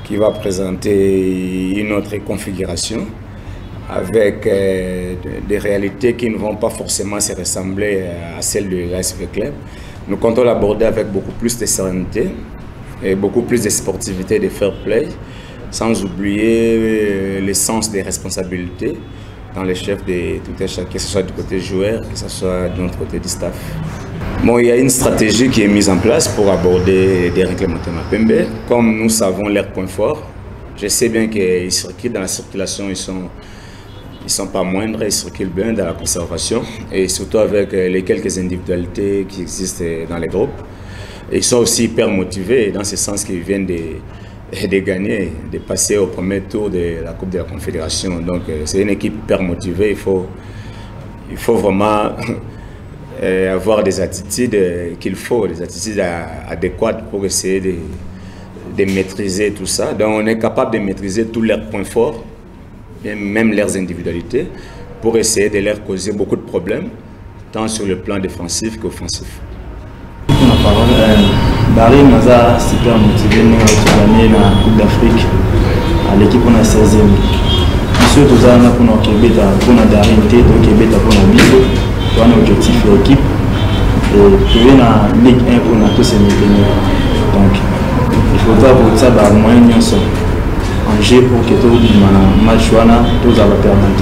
qui va présenter une autre configuration avec euh, des réalités qui ne vont pas forcément se ressembler à celles de l'A S V Club. Nous comptons l'aborder avec beaucoup plus de sérénité et beaucoup plus de sportivité et de fair play, sans oublier l'essence des responsabilités dans les chefs de tout et chacun, que ce soit du côté joueur, que ce soit de notre côté du staff. Bon, il y a une stratégie qui est mise en place pour aborder des règlements Mapembe. Comme nous savons leurs points forts, je sais bien qu'ils circulent dans la circulation, ils sont Ils ne sont pas moindres, ils circulent bien dans la conservation et surtout avec les quelques individualités qui existent dans les groupes. Et ils sont aussi hyper motivés dans ce sens qu'ils viennent de, de gagner, de passer au premier tour de la Coupe de la Confédération. Donc c'est une équipe hyper motivée, il faut, il faut vraiment avoir des attitudes qu'il faut, des attitudes adéquates pour essayer de, de maîtriser tout ça. Donc on est capable de maîtriser tous leurs points forts, même leurs individualités, pour essayer de leur causer beaucoup de problèmes, tant sur le plan défensif qu'offensif. On a parlé, Barry Maza super motivé, nous avons gagné la Coupe d'Afrique à l'équipe on a seizième. Monsieur Tozana pour notre Québec, pour notre Darinté, donc Québec pour notre Biso, pour un objectif de l'équipe. Et pour la Ligue un pour notre tous ces maintenir. Donc il faudra pour ça bah moyen de ça. En jeu pour que tout le match soit là, tout ça va permettre.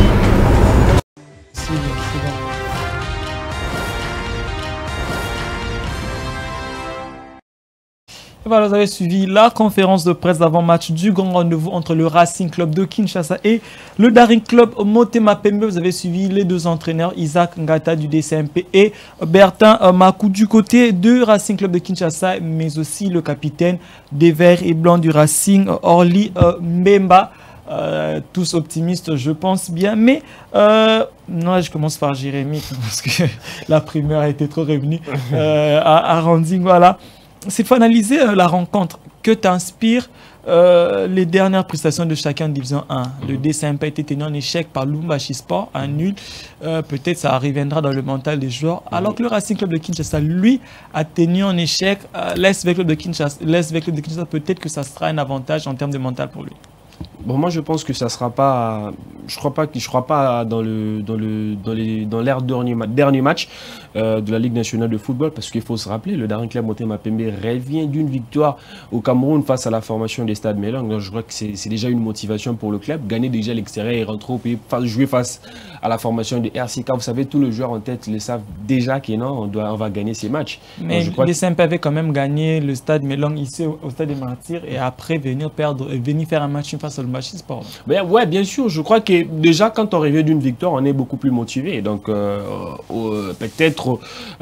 Voilà, vous avez suivi la conférence de presse d'avant-match du grand rendez-vous entre le Racing Club de Kinshasa et le Daring Club Motema Pembe. Vous avez suivi les deux entraîneurs, Isaac Ngata du D C M P et Bertin Makou du côté du Racing Club de Kinshasa, mais aussi le capitaine des Verts et Blancs du Racing, Orly Mbemba. Euh, tous optimistes, je pense bien. Mais euh, non, je commence par Jérémy parce que la primeur a été trop revenue euh, à, à Randing. Voilà. C'est faut analyser euh, la rencontre. Que t'inspire euh, les dernières prestations de chacun en Division un. Le D C M P a été tenu en échec par Lumbashi Sport, un nul. Euh, Peut-être ça reviendra dans le mental des joueurs. Alors que le Racing Club de Kinshasa, lui, a tenu en échec euh, l'A S V Club de Kinshasa. L'A S V Club de Kinshasa, peut-être que ça sera un avantage en termes de mental pour lui. Bon, moi je pense que ça sera pas, je crois pas que je crois pas dans le dans le dans les dans l'ère dernier, dernier match euh, de la Ligue nationale de football, parce qu'il faut se rappeler, le Daring Club Motema Pembe revient d'une victoire au Cameroun face à la formation des Stades Mélang. Donc je crois que c'est déjà une motivation pour le club, gagner déjà l'extérieur et rentrer au pays, jouer face à la formation de R C K. Vous savez, tous les joueurs en tête le savent déjà que non, on doit on va gagner ces matchs. Mais je crois le D C M P avait quand même gagné le Stade Mélang ici au, au Stade des Martyrs et après venir perdre, venir faire un match face au Lumbashi Sport. Ben ouais, bien sûr. Je crois que déjà quand on revient d'une victoire, on est beaucoup plus motivé. Donc euh, euh, peut-être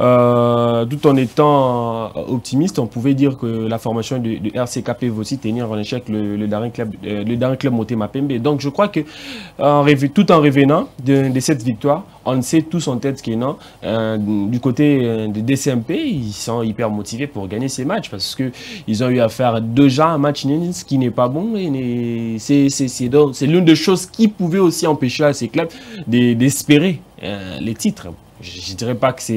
euh, tout en étant optimiste, on pouvait dire que la formation de, de R C K peut aussi tenir en échec le, le Daring Club, euh, le Daring Club Motema Pembe. Donc je crois que en, tout en revenant de, de cette victoire, on sait tous en tête qu'il non. Euh, du côté euh, de D C M P, ils sont hyper motivés pour gagner ces matchs parce que ils ont eu à faire déjà un match nul, ce qui n'est pas bon. C'est c'est l'une des choses qui pouvait aussi empêcher à ces clubs d'espérer euh, les titres. Je ne dirais pas que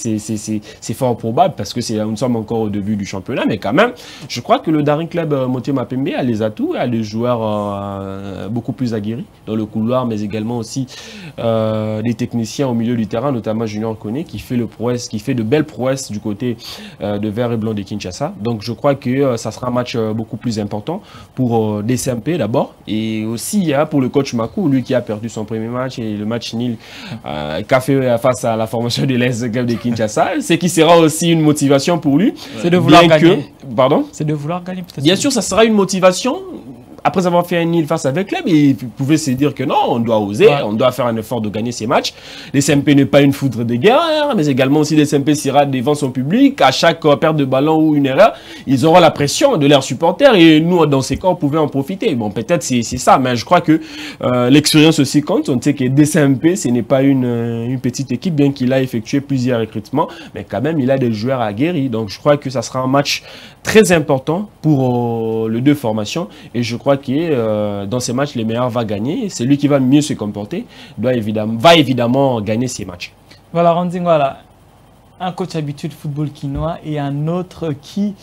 c'est fort probable parce que nous sommes encore au début du championnat, mais quand même, je crois que le Daring Club euh, Motema Pembe a les atouts, a des joueurs euh, beaucoup plus aguerris dans le couloir, mais également aussi euh, des techniciens au milieu du terrain, notamment Junior Koné, qui fait le prouesse, qui fait de belles prouesses du côté euh, de Vert et Blanc de Kinshasa. Donc je crois que euh, ça sera un match euh, beaucoup plus important pour euh, D C M P d'abord, et aussi hein, pour le coach Makou, lui qui a perdu son premier match et le match nul euh, qu'a fait face à la formation de l'A S V Club de Kinshasa, c'est qui sera aussi une motivation pour lui. C'est de vouloir gagner. Que, pardon? C'est de vouloir gagner peut-être. Bien sûr, ça sera une motivation. Après avoir fait un nil face avec le club, il pouvait se dire que non, on doit oser, ouais. on doit faire un effort de gagner ces matchs. Les C M P n'est pas une foudre de guerre, mais également aussi les C M P sera devant son public. À chaque perte de ballon ou une erreur, ils auront la pression de leurs supporters et nous, dans ces cas, on pouvait en profiter. Bon, peut-être c'est ça, mais je crois que euh, l'expérience aussi compte. On sait que D C M P, ce n'est pas une, une petite équipe, bien qu'il a effectué plusieurs recrutements, mais quand même, il a des joueurs aguerris. Donc, je crois que ça sera un match très important pour euh, les deux formations et je crois que euh, dans ces matchs, les meilleurs va gagner. Celui qui va mieux se comporter doit évidemment, va évidemment gagner ces matchs. Voilà, Randing, voilà. Un coach habitué de football quinois et un autre qui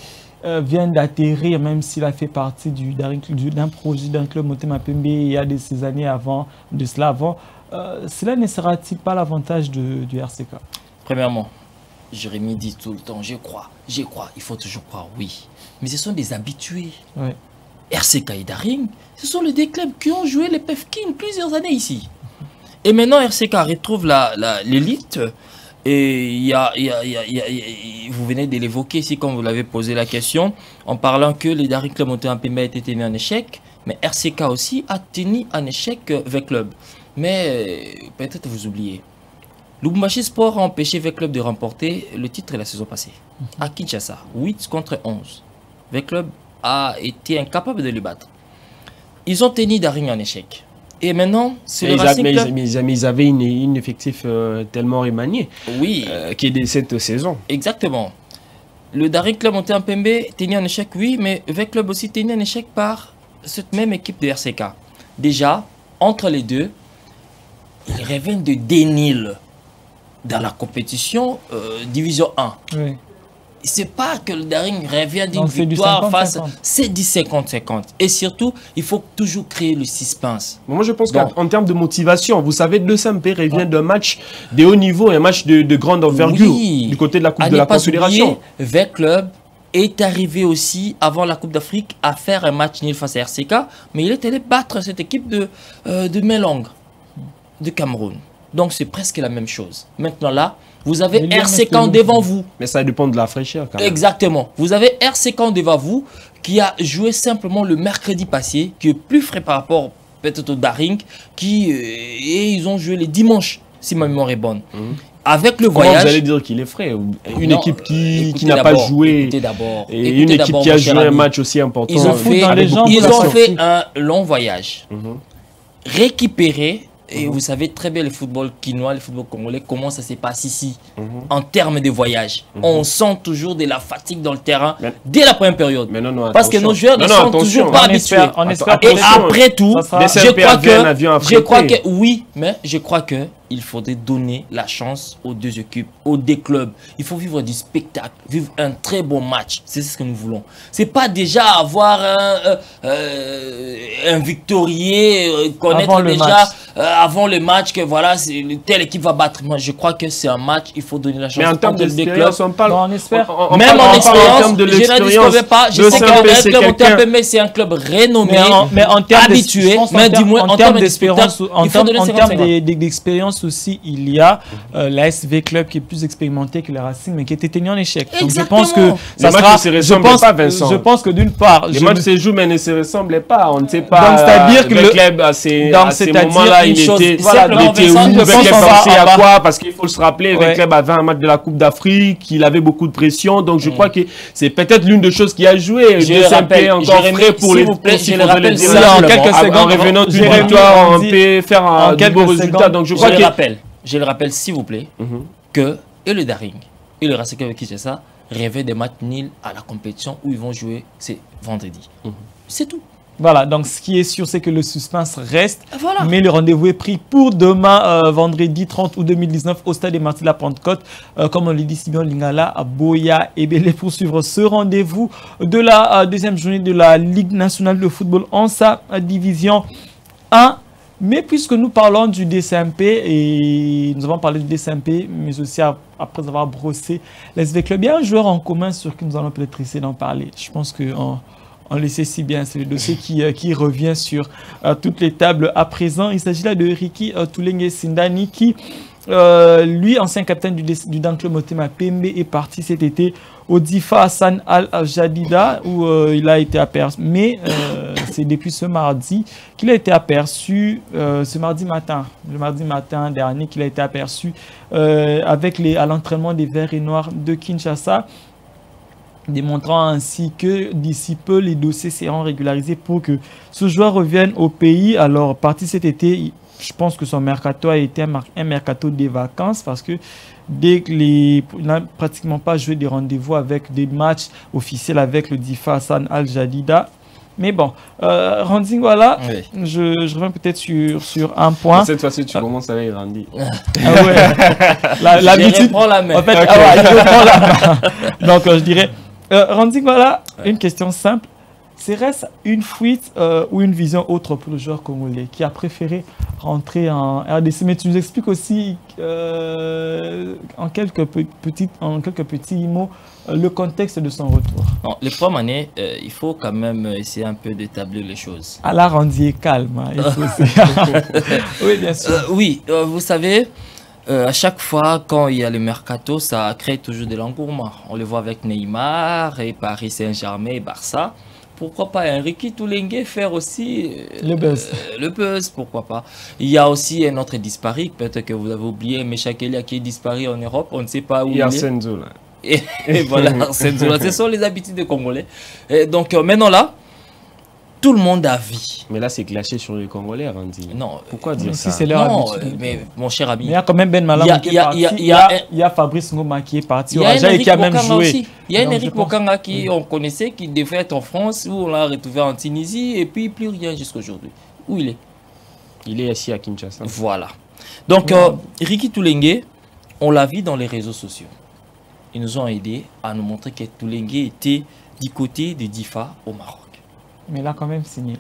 euh, vient d'atterrir, même s'il a fait partie d'un projet d'un club Motema Pembe il y a de ces années avant, de cela avant. Euh, cela ne sera-t-il pas l'avantage du R C K? Premièrement, Jérémy dit tout le temps, je crois, je crois, il faut toujours croire, oui. Mais ce sont des habitués. Ouais. R C K et Daring, ce sont les deux clubs qui ont joué les P E F King plusieurs années ici. Et maintenant, R C K retrouve l'élite. Et il y a, y a, y a, y a, y a, vous venez de l'évoquer ici, comme vous l'avez posé la question, en parlant que les Daring Club Motema Pembe a été tenu en échec, mais R C K aussi a tenu en échec V Club. Mais peut-être vous oubliez. Lubumbashi Sport a empêché V Club de remporter le titre la saison passée. Mm-hmm. À Kinshasa, huit contre onze. V Club a été incapable de le battre. Ils ont tenu Daring en échec. Et maintenant, c'est le Racing Club. Mais, mais ils avaient une, une effectif euh, tellement remanié. Oui. Euh, qui est de cette saison. Exactement. Le Daring Club Motema Pembe tenu en échec, oui, mais V Club aussi tenu en échec par cette même équipe de R C K. Déjà, entre les deux, ils reviennent de Denil dans la compétition euh, Division un. Oui. C'est pas que le Daring revient d'une victoire face, c'est du cinquante cinquante. Et surtout, il faut toujours créer le suspense. Moi, je pense qu'en termes de motivation, vous savez, le S M P revient ah. d'un match de haut niveau et un match de, de grande envergure oui. du côté de la Coupe à de la Confédération. V Club est arrivé aussi, avant la Coupe d'Afrique, à faire un match nul face à R C K, mais il est allé battre cette équipe de, euh, de Melong, de Cameroun. Donc, c'est presque la même chose. Maintenant, là, vous avez R C K devant vous. Mais ça dépend de la fraîcheur quand même. Exactement. Vous avez R C K devant vous qui a joué simplement le mercredi passé, qui est plus frais par rapport peut-être au Daring, qui euh, et ils ont joué les dimanches, si ma mémoire est bonne. Mmh. Avec le voyage... Comment vous allez dire qu'il est frais? Une non, équipe qui, qui n'a pas joué et une équipe qui a joué un match aussi important. Ils ont fait, ils ont fait un long voyage. Mmh. Récupérer... Et mmh. vous savez très bien le football quinois, le football congolais, comment ça se passe ici, mmh. en termes de voyage. Mmh. On sent toujours de la fatigue dans le terrain mais, dès la première période. Mais non, non, parce que nos joueurs non, ne sont toujours pas on habitués. Espère, on espère et après tout, je crois, que, je crois que, oui, mais je crois que il faudrait donner la chance aux deux équipes, aux deux clubs. Il faut vivre du spectacle, vivre un très bon match. C'est ce que nous voulons. C'est pas déjà avoir un, euh, un victorier, euh, connaître avant déjà euh, avant le match que voilà, telle équipe va battre. Moi, je crois que c'est un match, il faut donner la chance. Mais en termes d'expérience, on parle. Bon, on espère. On, on Même parle, en expérience, je ne discovais pas. Je sais que le club Motema c'est un club renommé, mais en, mais en termes habitué, mais du moins en termes d'expérience, en termes d'expérience aussi, il y a euh, la S V Club qui est plus expérimenté que le Racing, mais qui était tenu en échec. Donc je pense que ça sera. Je pense, pas, Vincent. Je pense que d'une part, les matchs se jouent mais ne se ressemblent pas. On ne sait pas. Donc c'est-à-dire que le club à ces, à ces moments-là, il était, voilà, il était où, le club pensait à quoi? Parce qu'il faut se rappeler, le club avait un match de la Coupe d'Afrique, il avait beaucoup de pression. Donc je crois que c'est peut-être l'une des choses qui a joué. Je le rappelle encore frais pour les. Je le rappelle en quelques secondes. En revenant d'une victoire, on peut faire un beau résultat. Donc je crois que je le rappelle, s'il vous plaît, mm-hmm. que et le Daring et le Racing avec qui c'est ça rêvaient des matchs nuls à la compétition où ils vont jouer, c'est vendredi. Mm-hmm. C'est tout. Voilà, donc ce qui est sûr, c'est que le suspense reste, voilà. mais le rendez-vous est pris pour demain, euh, vendredi trente août deux mille dix-neuf, au stade des Martyrs de la Pentecôte, euh, comme on l'a dit si bien, Lingala, à Boya et Bélé, pour suivre ce rendez-vous de la euh, deuxième journée de la Ligue nationale de football en sa euh, division un. Mais puisque nous parlons du D C M P, et nous avons parlé du D C M P, mais aussi après avoir brossé l'S V Club, il y a un joueur en commun sur qui nous allons peut-être essayer d'en parler. Je pense qu'on on le sait si bien, c'est le dossier qui, qui revient sur uh, toutes les tables à présent. Il s'agit là de Ricky uh, Tulenge Sindani qui, euh, lui, ancien capitaine du, du Daring Club Motema Pembe, est parti cet été au Difa Hassan Al-Jadida où euh, il a été aperçu. Mais euh, c'est depuis ce mardi qu'il a été aperçu, euh, ce mardi matin, le mardi matin dernier qu'il a été aperçu euh, avec les, à l'entraînement des Verts et Noirs de Kinshasa, démontrant ainsi que d'ici peu les dossiers seront régularisés pour que ce joueur revienne au pays. Alors, parti cet été, je pense que son mercato a été un, un mercato des vacances parce que dès que les, il n'a pratiquement pas joué des rendez-vous avec des matchs officiels avec le Difa Hassan Al-Jadida. Mais bon, euh, Randy, voilà, oui. je, je reviens peut-être sur, sur un point. Cette fois-ci, tu ah. commences avec Randy. Ah ouais, l'habitude. La, la la la main. En fait, okay. ah ouais, je reprends la main. Donc, euh, je dirais, Euh, Randy, voilà ouais. une question simple. Serait-ce une fuite euh, ou une vision autre pour le joueur congolais qui a préféré rentrer en R D C? Mais tu nous expliques aussi euh, en, quelques petites, en quelques petits mots euh, le contexte de son retour. Non, les premières années, euh, il faut quand même essayer un peu d'établir les choses. À la Randy est calme. Hein, il faut oui, bien sûr. Euh, oui, euh, vous savez, euh, à chaque fois quand il y a le mercato, ça crée toujours de l'engouement. On le voit avec Neymar et Paris Saint-Germain et Barça. Pourquoi pas Ricky Toulengue faire aussi euh, le buzz euh, Le buzz, pourquoi pas. Il y a aussi un autre disparu, peut-être que vous avez oublié, Mechakelia qui est disparu en Europe, on ne sait pas où il, il est. Arsène Zola. Et, et voilà, Arsène Zola, ce sont les habitudes des Congolais. Et donc euh, maintenant là, tout le monde a vu. Mais là, c'est clashé sur les Congolais, Randy. Non. Pourquoi dire si ça? c'est leur non, habitude. Mais mon cher ami. Mais il y a quand même Ben Malam qui est parti. Il y a, il y a Fabrice Ngoma qui est parti. Il y a Raja et qui a même joué. Aussi. Il y a un Eric Mokanga qui on connaissait, qui devait être en France, où on l'a retrouvé en Tunisie, et puis plus rien jusqu'à aujourd'hui. Où il est? Il est ici à Kinshasa. Voilà. Donc, euh, Ricky Toulengue, on l'a vu dans les réseaux sociaux. Ils nous ont aidés à nous montrer que Toulengue était du côté de Difa au Maroc. Mais il a quand même signé.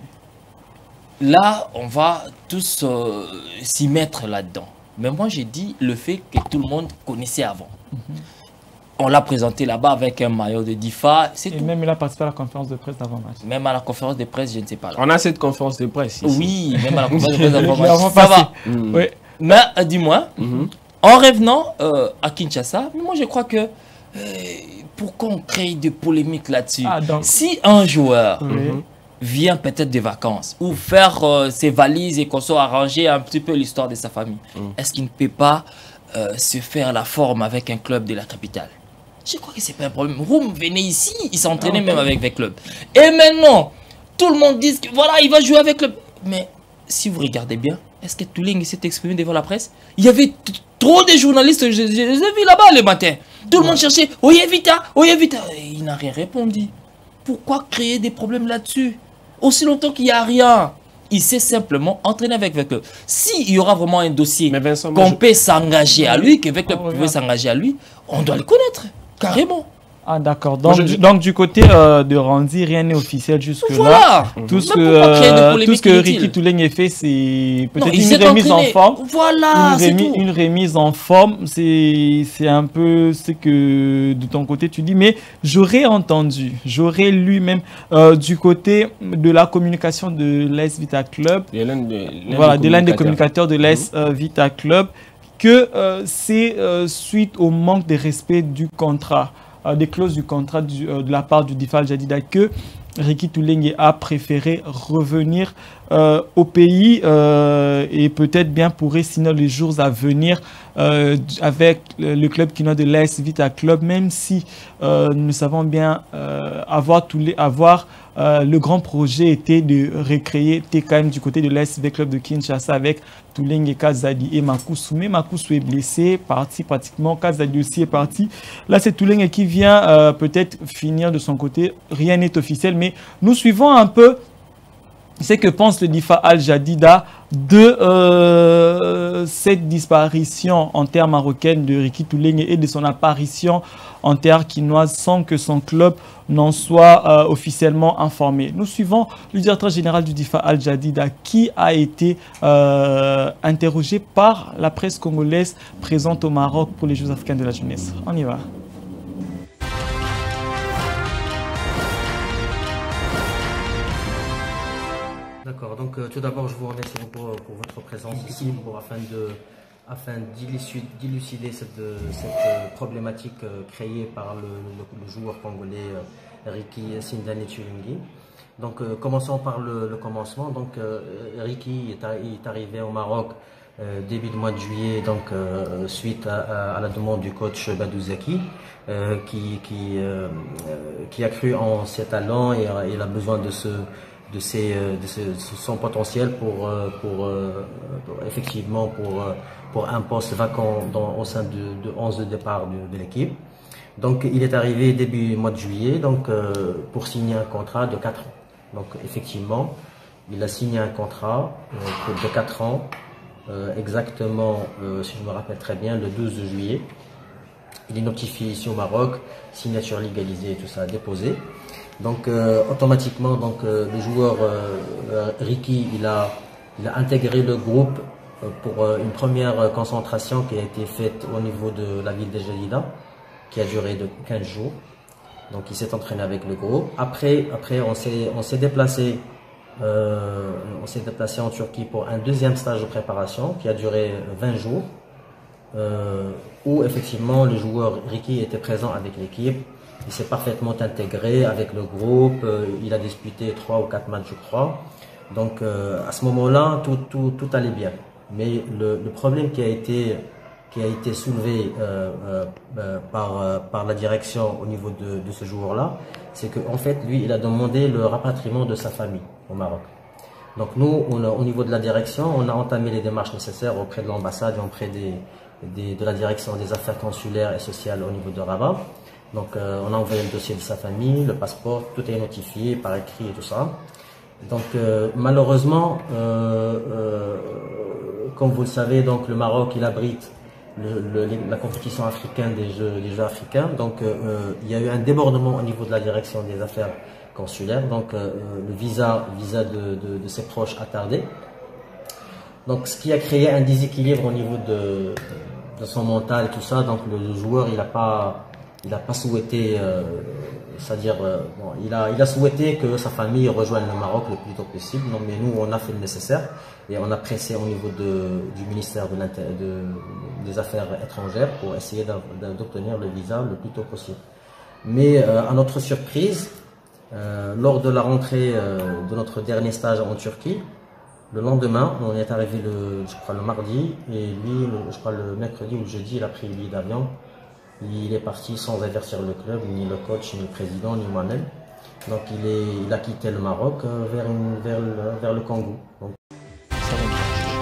Là, on va tous euh, s'y mettre là-dedans. Mais moi, j'ai dit le fait que tout le monde connaissait avant. Mm-hmm. On l'a présenté là-bas avec un maillot de Difa. Et tout. Même il a participé à la conférence de presse d'avant-match. Même à la conférence de presse, je ne sais pas. Là. On a cette conférence de presse ici. Oui, même à la conférence de presse d'avant-match. Ça va. Mm. Oui. Mais euh, dis-moi, mm-hmm. en revenant euh, à Kinshasa, moi je crois que euh, pourquoi on crée des polémiques là-dessus? Ah, donc... Si un joueur... Mm-hmm. vient peut-être des vacances ou faire euh, ses valises et qu'on soit arranger un petit peu l'histoire de sa famille, mm. est-ce qu'il ne peut pas euh, se faire la forme avec un club de la capitale? Je crois que c'est pas un problème. Roum venait ici, il s'entraînait ah, même avec le club. Et maintenant, tout le monde dit que voilà, il va jouer avec le... Mais si vous regardez bien, est-ce que Toulengue s'est exprimé devant la presse? Il y avait trop de journalistes, je, je, je les ai vus là-bas le matin. Tout ouais. le monde cherchait, oye vita, oye vita. Et il n'a rien répondu. Pourquoi créer des problèmes là-dessus? Aussi longtemps qu'il n'y a rien, il s'est simplement entraîné avec le club. S'il y aura vraiment un dossier qu'on je... peut s'engager à lui, qu'avec le club peut s'engager à lui, on doit le connaître, carrément. Ah d'accord, donc, je... donc du côté euh, de Randy, rien n'est officiel jusque-là. Voilà. Tout ce que, euh, tout ce que Ricky Toulengue fait, c'est peut-être une remise en forme. Voilà, une, remise, une remise en forme, c'est un peu ce que de ton côté tu dis. Mais j'aurais entendu, j'aurais lu même euh, du côté de la communication de l'A S Vita Club, de voilà, de l'un des communicateurs de l'A S mmh. Vita Club, que euh, c'est euh, suite au manque de respect du contrat. Des clauses du contrat du, euh, de la part du Difa Al Jadida que Ricky Toulengue a préféré revenir euh, au pays euh, et peut-être bien pourrait sinon les jours à venir euh, avec le, le club kinois de l'A S Vita Club, même si euh, nous savons bien euh, avoir, tous les, avoir euh, le grand projet était de recréer T K M du côté de l'A S V Club de Kinshasa avec Toulengue, Kazadi et Makousou. Mais Makousou est blessé, parti pratiquement, Kazadi aussi est parti. Là, c'est Toulengue qui vient euh, peut-être finir de son côté. Rien n'est officiel, mais nous suivons un peu ce que pense le Difa Al Jadida de euh, cette disparition en terre marocaine de Ricky Toulengue et de son apparition en terre quinoise sans que son club n'en soit euh, officiellement informé. Nous suivons le directeur général du Difa Al Jadida qui a été euh, interrogé par la presse congolaise présente au Maroc pour les Jeux africains de la jeunesse. On y va. D'accord, donc euh, tout d'abord je vous remercie pour, pour votre présence ici pour, afin de afin d'élucider cette, cette problématique euh, créée par le, le, le joueur congolais euh, Ricky Sindani Toulengue. Donc euh, commençons par le, le commencement. Donc euh, Ricky est, à, est arrivé au Maroc euh, début du mois de juillet, donc euh, suite à, à, à la demande du coach Badou Zaki, euh, qui, qui, euh, qui a cru en ses talents et euh, il a besoin de ce De, ses, de, ses, de son potentiel pour, pour, pour effectivement pour, pour un poste vacant dans, au sein de, de onze de départ de, de l'équipe. Donc il est arrivé début mois de juillet donc, euh, pour signer un contrat de quatre ans. Donc effectivement, il a signé un contrat euh, de quatre ans, euh, exactement, euh, si je me rappelle très bien, le douze juillet. il est notifié ici au Maroc, signature légalisée et tout ça déposé. Donc euh, automatiquement, donc euh, le joueur euh, Ricky, il a, il a intégré le groupe pour euh, une première concentration qui a été faite au niveau de la ville de Jalila, qui a duré de quinze jours. Donc il s'est entraîné avec le groupe. Après, après on s'est on s'est déplacé, euh, on s'est déplacé en Turquie pour un deuxième stage de préparation qui a duré vingt jours, euh, où effectivement le joueur Ricky était présent avec l'équipe. Il s'est parfaitement intégré avec le groupe. Euh, il a disputé trois ou quatre matchs, je crois. Donc euh, à ce moment-là, tout, tout, tout allait bien. Mais le, le problème qui a été, qui a été soulevé euh, euh, par, euh, par la direction au niveau de, de ce joueur-là, c'est qu'en fait, lui, il a demandé le rapatriement de sa famille au Maroc. Donc nous, on a, au niveau de la direction, on a entamé les démarches nécessaires auprès de l'ambassade et auprès des, des, de la direction des affaires consulaires et sociales au niveau de Rabat. Donc euh, on a envoyé le dossier de sa famille, le passeport, tout est notifié par écrit et tout ça. Donc euh, malheureusement, euh, euh, comme vous le savez, donc le Maroc il abrite le, le, la compétition africaine des Jeux, des Jeux africains. Donc euh, il y a eu un débordement au niveau de la direction des affaires consulaires. Donc euh, le visa, visa de, de, de ses proches a tardé. Donc ce qui a créé un déséquilibre au niveau de, de son mental et tout ça. Donc le, le joueur il n'a pas Il n'a pas souhaité, euh, c'est-à-dire, euh, bon, il a, il a souhaité que sa famille rejoigne le Maroc le plus tôt possible. Non, mais nous, on a fait le nécessaire et on a pressé au niveau de, du ministère de de, des Affaires étrangères pour essayer d'obtenir le visa le plus tôt possible. Mais euh, à notre surprise, euh, lors de la rentrée euh, de notre dernier stage en Turquie, le lendemain, on est arrivé le, je crois, le mardi et lui, le, je crois, le mercredi ou le jeudi, il a pris le billet d'avion. Il est parti sans avertir le club, ni le coach, ni le président, ni moi-même. Donc il, est, il a quitté le Maroc euh, vers, une, vers, le, vers le Congo. Donc, ça va.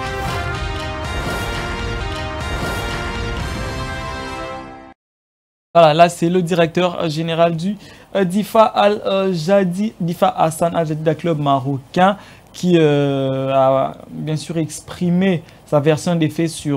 Voilà, là c'est le directeur général du euh, Difa Al-Jadi, Difa Hassan Al-Jadida club marocain, qui euh, a bien sûr exprimé sa version des faits sur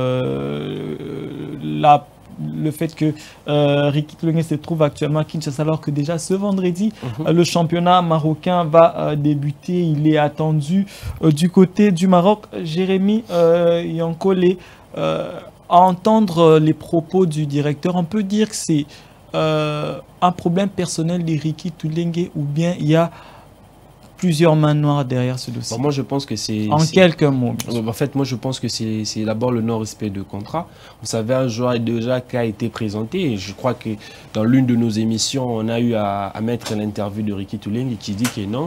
euh, la le fait que euh, Ricky Tulenge se trouve actuellement à Kinshasa, alors que déjà ce vendredi, mm-hmm. euh, le championnat marocain va euh, débuter. Il est attendu euh, du côté du Maroc. Jérémy euh, Yankole, euh, à entendre les propos du directeur, on peut dire que c'est euh, un problème personnel de Ricky Tulenge ou bien il y a plusieurs mains noires derrière ce dossier. Bon, moi, je pense que c'est... En quelques mots. En fait, moi, je pense que c'est d'abord le non-respect de contrat. Vous savez, un joueur déjà qui a été présenté, et je crois que dans l'une de nos émissions, on a eu à, à mettre l'interview de Ricky Tulenge qui dit que non,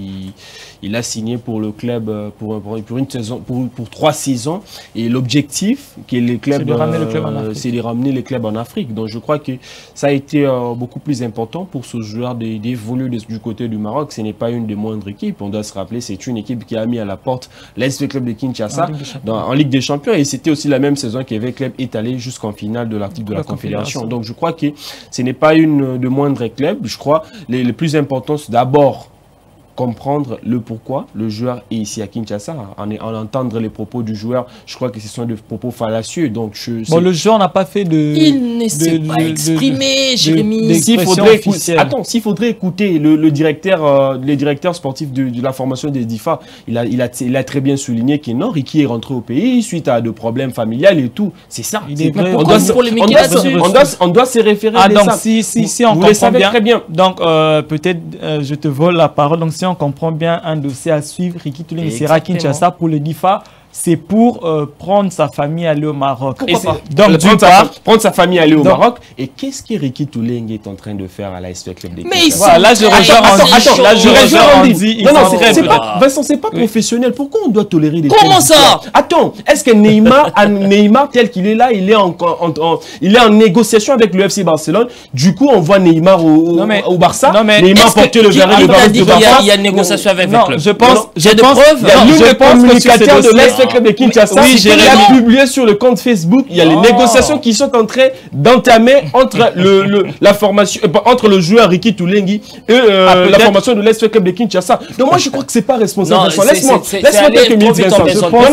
il a signé pour le club pour, pour, pour une saison, pour, pour trois saisons, et l'objectif que les clubs, c'est de ramener le club en Afrique. C'est de ramener les clubs en Afrique. Donc, je crois que ça a été euh, beaucoup plus important pour ce joueur d'évoluer du côté du Maroc. Ce n'est pas une des moindres équipe. On doit se rappeler, c'est une équipe qui a mis à la porte l'A S V Club de Kinshasa en Ligue, dans, en Ligue des Champions, et c'était aussi la même saison qu'A S V Club est allé jusqu'en finale de la Coupe de la, la Confédération. Donc je crois que ce n'est pas une de moindre club. Je crois les, les plus importants, c'est d'abord comprendre le pourquoi le joueur est ici à Kinshasa, en, en entendre les propos du joueur. Je crois que ce sont des propos fallacieux. Donc je, bon, le joueur n'a pas fait de... Il ne s'est pas de, exprimé, Jérémy. S'il faudrait, écouter, attends, s'il faudrait écouter le, le directeur, euh, le directeur sportif de, de la formation des D I F A, il a, il, a, il a très bien souligné que non, Ricky est rentré au pays suite à de problèmes familiales et tout. C'est ça. Il est vrai. On, doit se, on, doit se, on, doit, on doit se référer ah, à donc ça. Si, si, si on vous comprend bien, très bien. Donc euh, peut-être euh, je te vole la parole. Donc si on comprend bien un dossier à suivre, Ricky Tulenge sera à Kinshasa pour le D I F A. C'est pour euh, prendre sa famille aller au Maroc. Et donc, prendre, sa, prendre sa famille aller au donc, Maroc. Et qu'est-ce que Ricky Tulenge est en train de faire à l'A S V Club des Mais voilà, là, je rejoins Andy. Attends, là, je rejoins Andy. Non, non, c'est pas, Vincent, c'est pas oui. professionnel. Pourquoi on doit tolérer des Comment ça histoires? Attends, est-ce que Neymar, Neymar tel qu'il est là, il est en, en, en, il est en négociation avec le F C Barcelone. Du coup, on voit Neymar au, non, mais, au Barça. Non, mais Neymar porter le verre de Barça. Il y a une négociation avec le club. Je pense, j'ai des preuves. Il y a l'une des communicateurs de l'A S V Club de Kinshasa. Oui, j'ai publié sur le compte Facebook. Il y a les oh. négociations qui sont en train d'entamer entre le, le la formation, euh, entre le joueur Ricky Tulenge et euh, ah, la formation de l'A S V Club de Kinshasa. Donc moi je crois que c'est pas responsable. Laisse-moi, laisse-moi quelques minutes. Non, non, non,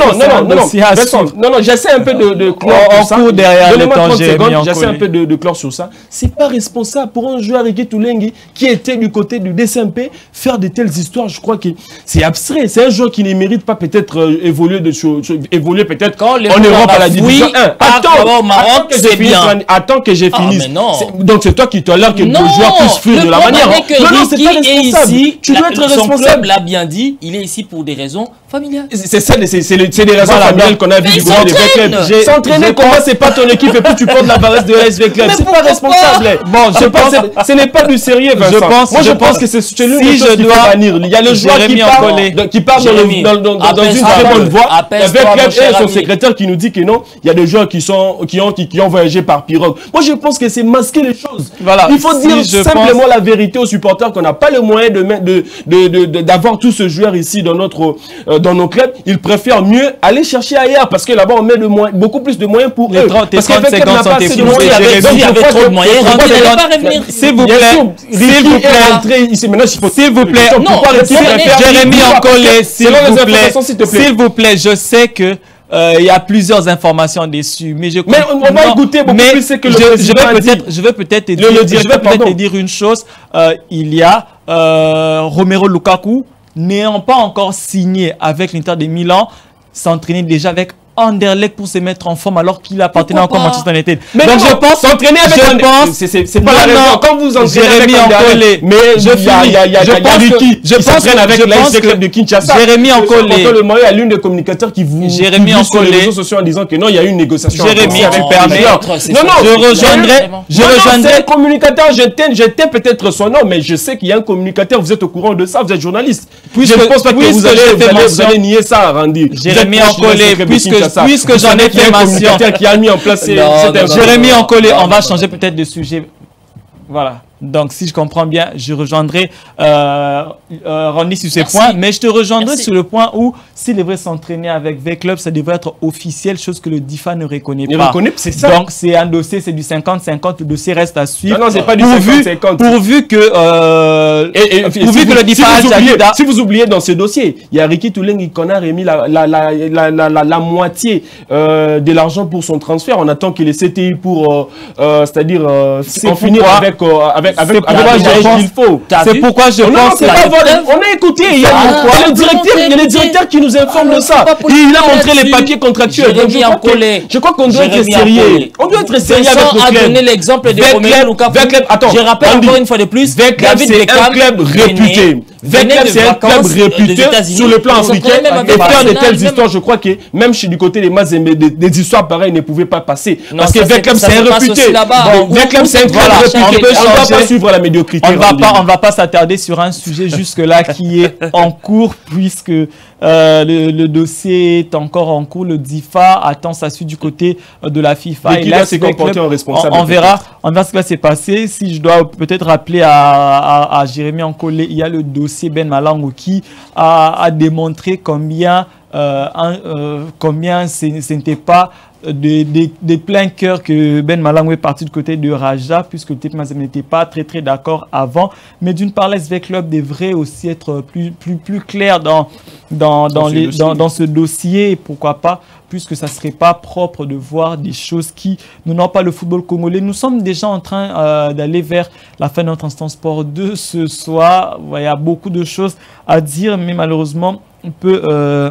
non, non, dossier à Vincent, suivre. Non, non, j'essaie un peu de, de clore En tout ça. cours derrière le Donnez-moi temps, trente Jérémy secondes, j'essaie Ancolé. un peu de, de clore sur ça. C'est pas responsable pour un joueur Ricky Toulengi qui était du côté du D C M P faire de telles histoires. Je crois que c'est abstrait. C'est un joueur qui ne mérite pas peut-être euh, évoluer de sur- sur- évoluer peut-être en Europe à la division un. Attends, au Maroc, attends que j'ai c'est fini. bien. Fran- Attends que j'ai Ah, fini. mais non. C'est- Donc c'est toi qui tolères que le Non, joueur puisse fuir le de la problème manière. est que Non, non, c'est Ricky pas est responsable. ici, Tu dois la- être son club responsable. l'a bien dit, il est ici pour des raisons familiales. C'est ça, c'est c'est le- c'est des raisons Voilà, familiales donc- qu'on a vu Mais du il côté des s'entraîne. clubs. J'ai- S'entraîner, je comment pense- c'est pas ton équipe et puis tu portes la varesse de l'A S V Club. Mais C'est pas pourquoi responsable. Bon, je C'est pas- pense- c'est- ce n'est pas du sérieux, Vincent. pense- Moi, je je pense pense- que c'est c'est l'une si des je choses qu'il dois- faut bannir. Il y a le joueur qui Jérémy part, Ancolé. de- qui part dans, le- Jérémy, dans, dans- dans une apaise-toi, très bonne voie. apaise-toi, Avec mon Club cher et son ami. secrétaire qui nous dit que non, il y a des joueurs qui sont qui ont qui, qui ont voyagé par pirogue. Moi, je pense que c'est masquer les choses. Voilà. Il faut Si dire je simplement pense- la vérité aux supporters qu'on n'a pas le moyen de mettre- de de de- de- d'avoir tous ce joueur ici dans notre euh, dans nos clubs. Ils préfèrent mieux aller chercher ailleurs parce que là-bas on met de moins, beaucoup plus de moyens pour Les eux. trente et Parce trente qu'avec Club, on n'a secondes pas sont assez de écoulées. moyens. Jérémy, Donc, il y je avait crois trop de que- moyens. je crois Ricky que- n'allait pas revenir. S'il vous Bien plaît, sûr, s'il Ricky vous est plaît, entré ici. Maintenant, je- s'il vous plaît, Non, pourquoi Ricky non, préfère- Jérémy Ancolé, s'il Selon les vous plaît, informations, s'il te plaît. s'il vous plaît, je sais que euh, il y a plusieurs informations dessus, mais je Mais on- on va non, écouter beaucoup mais plus ce que le je, je président a vais dit. peut-être, je vais peut-être te Le- dire, le je vais directeur, peut-être te pardon. dire une chose. Euh, il y a euh, Romero Lukaku n'ayant pas encore signé avec l'Inter de Milan, s'entraîner déjà avec Anderlecht pour se mettre en forme alors qu'il appartenait encore à Pourquoi Manchester United. Mais Donc non, je pense, s'entraîner avec je un- pense, c'est- c'est- c'est pas Non, la raison. non, Quand vous entraînez Jérémy avec un Ancolé, Anderlecht, mais je il y a- finis. il y a- il y a- Je il y a pense que- Ricky je qui pense s'entraîne que- avec je l'A S pense V Club que de Kinshasa. Jérémy Ancolé. Encore le moyen à l'une des communicateurs qui vous Jérémy publie sur les Ancolé. réseaux sociaux en disant que non, il y a eu une négociation. Jérémy, entre- tu avec permets. plusieurs. C'est Non, ça. non, je rejoindrai, je Non, non, rejoindrai. c'est un communicateur, j'étais j'étais peut-être son nom, mais je sais qu'il y a un communicateur, vous êtes au courant de ça, vous êtes journaliste. Puisque- je ne pense pas que puisque vous allez, j'ai vous fait allez, vous mention- allez nier ça, Randy. Jérémy Vous êtes proche de Ancolé, l'A S V Club de puisque- Kinshasa. puisque Vous j'en savez ai qu'il y a fait un mention. communicateur qui a mis en place ces- Non, cette non, non, Jérémy non, Ancolé, non, on non, va non. changer peut-être de sujet. Voilà. Donc, si je comprends bien, je rejoindrai euh, euh, Randy sur ce Merci. point, mais je te rejoindrai Merci. sur le point où s'il devrait s'entraîner avec V-Club, ça devrait être officiel, chose que le D I F A ne reconnaît Il pas. reconnaît, c'est ça. Donc, c'est un dossier, c'est du cinquante cinquante, le dossier reste à suivre. Non, non, c'est pas du Pourvu- cinquante cinquante. Pourvu que, euh, Et, et, pourvu si que vous- le D I F si A vous oubliez, Jalida- si vous oubliez dans ce dossier, il y a Ricky Toulengi qu'on a remis la, la, la, la, la, la, la moitié euh, de l'argent pour son transfert. On attend qu'il ait C T I pour, euh, euh, c'est-à-dire euh, C'est en finir pourquoi- avec, euh, avec, avec, c'est avec pourquoi le je gage pense- qu'il faut. T'as c'est vu? pourquoi je Oh non, non, pense c'est que- pas vrai. On a écouté, il y a, Ah, il y a le ah, directeur, il y a le écoutez. directeur qui nous informe Ah, de ça. faut pas Et il a politiser montré les là-dessus. papiers contractuels. Donc, je Jérémy crois que- Ancolé. je crois qu'on doit être Jérémy sérieux. Ancolé. On doit être sérieux avec Vincent le a club. donné l'exemple de V-Club, Romelu Lukaku. V-Club, attends, Je rappelle Andy, encore une fois de plus, V-Club, David c'est Beckham un club venait- réputé. venait V-Club, de c'est un club vacances, euh, réputé des États-Unis. sur le plan Ils africain. s'entraînaient même Et avec faire de Arsenal, telles même- histoires, je crois que même chez du côté des Mazembe, des, des histoires pareilles ne pouvaient pas passer. Non, Parce que ça, c'est- V-Club, ça c'est se un passe réputé. aussi là-bas. Donc, Où- V-Club, où- c'est un club voilà, réputé. on peut On ne doit pas changer. suivre la médiocrité. On va Randy. pas, on va pas s'attarder sur un sujet jusque-là qui est en cours puisque euh, le, le dossier est encore en cours. Le D I F A attend sa suite du côté euh, de la FIFA. Et qui là, doit se c'est le comporter club. en responsable, On, on peut-être. verra, on verra ce qui va se passer. Si je dois peut-être rappeler à, à, à Jérémy Ancolé, il y a le dossier Ben Malango qui a, a démontré combien euh, un, euh, combien ce ce n'était pas de, de, de plein cœur que Ben Malango est parti du côté de Raja, puisque le T P Mazembe n'était pas très très d'accord avant. Mais d'une part, l'S V Club devrait aussi être plus, plus, plus clair dans, dans, dans, ce les, dossier. dans, dans ce dossier, et pourquoi pas, puisque ça ne serait pas propre de voir des choses qui n'ont pas le football congolais. Nous sommes déjà en train euh, d'aller vers la fin de notre instant sport de ce soir. Il y a beaucoup de choses à dire, mais malheureusement, on peut... Euh,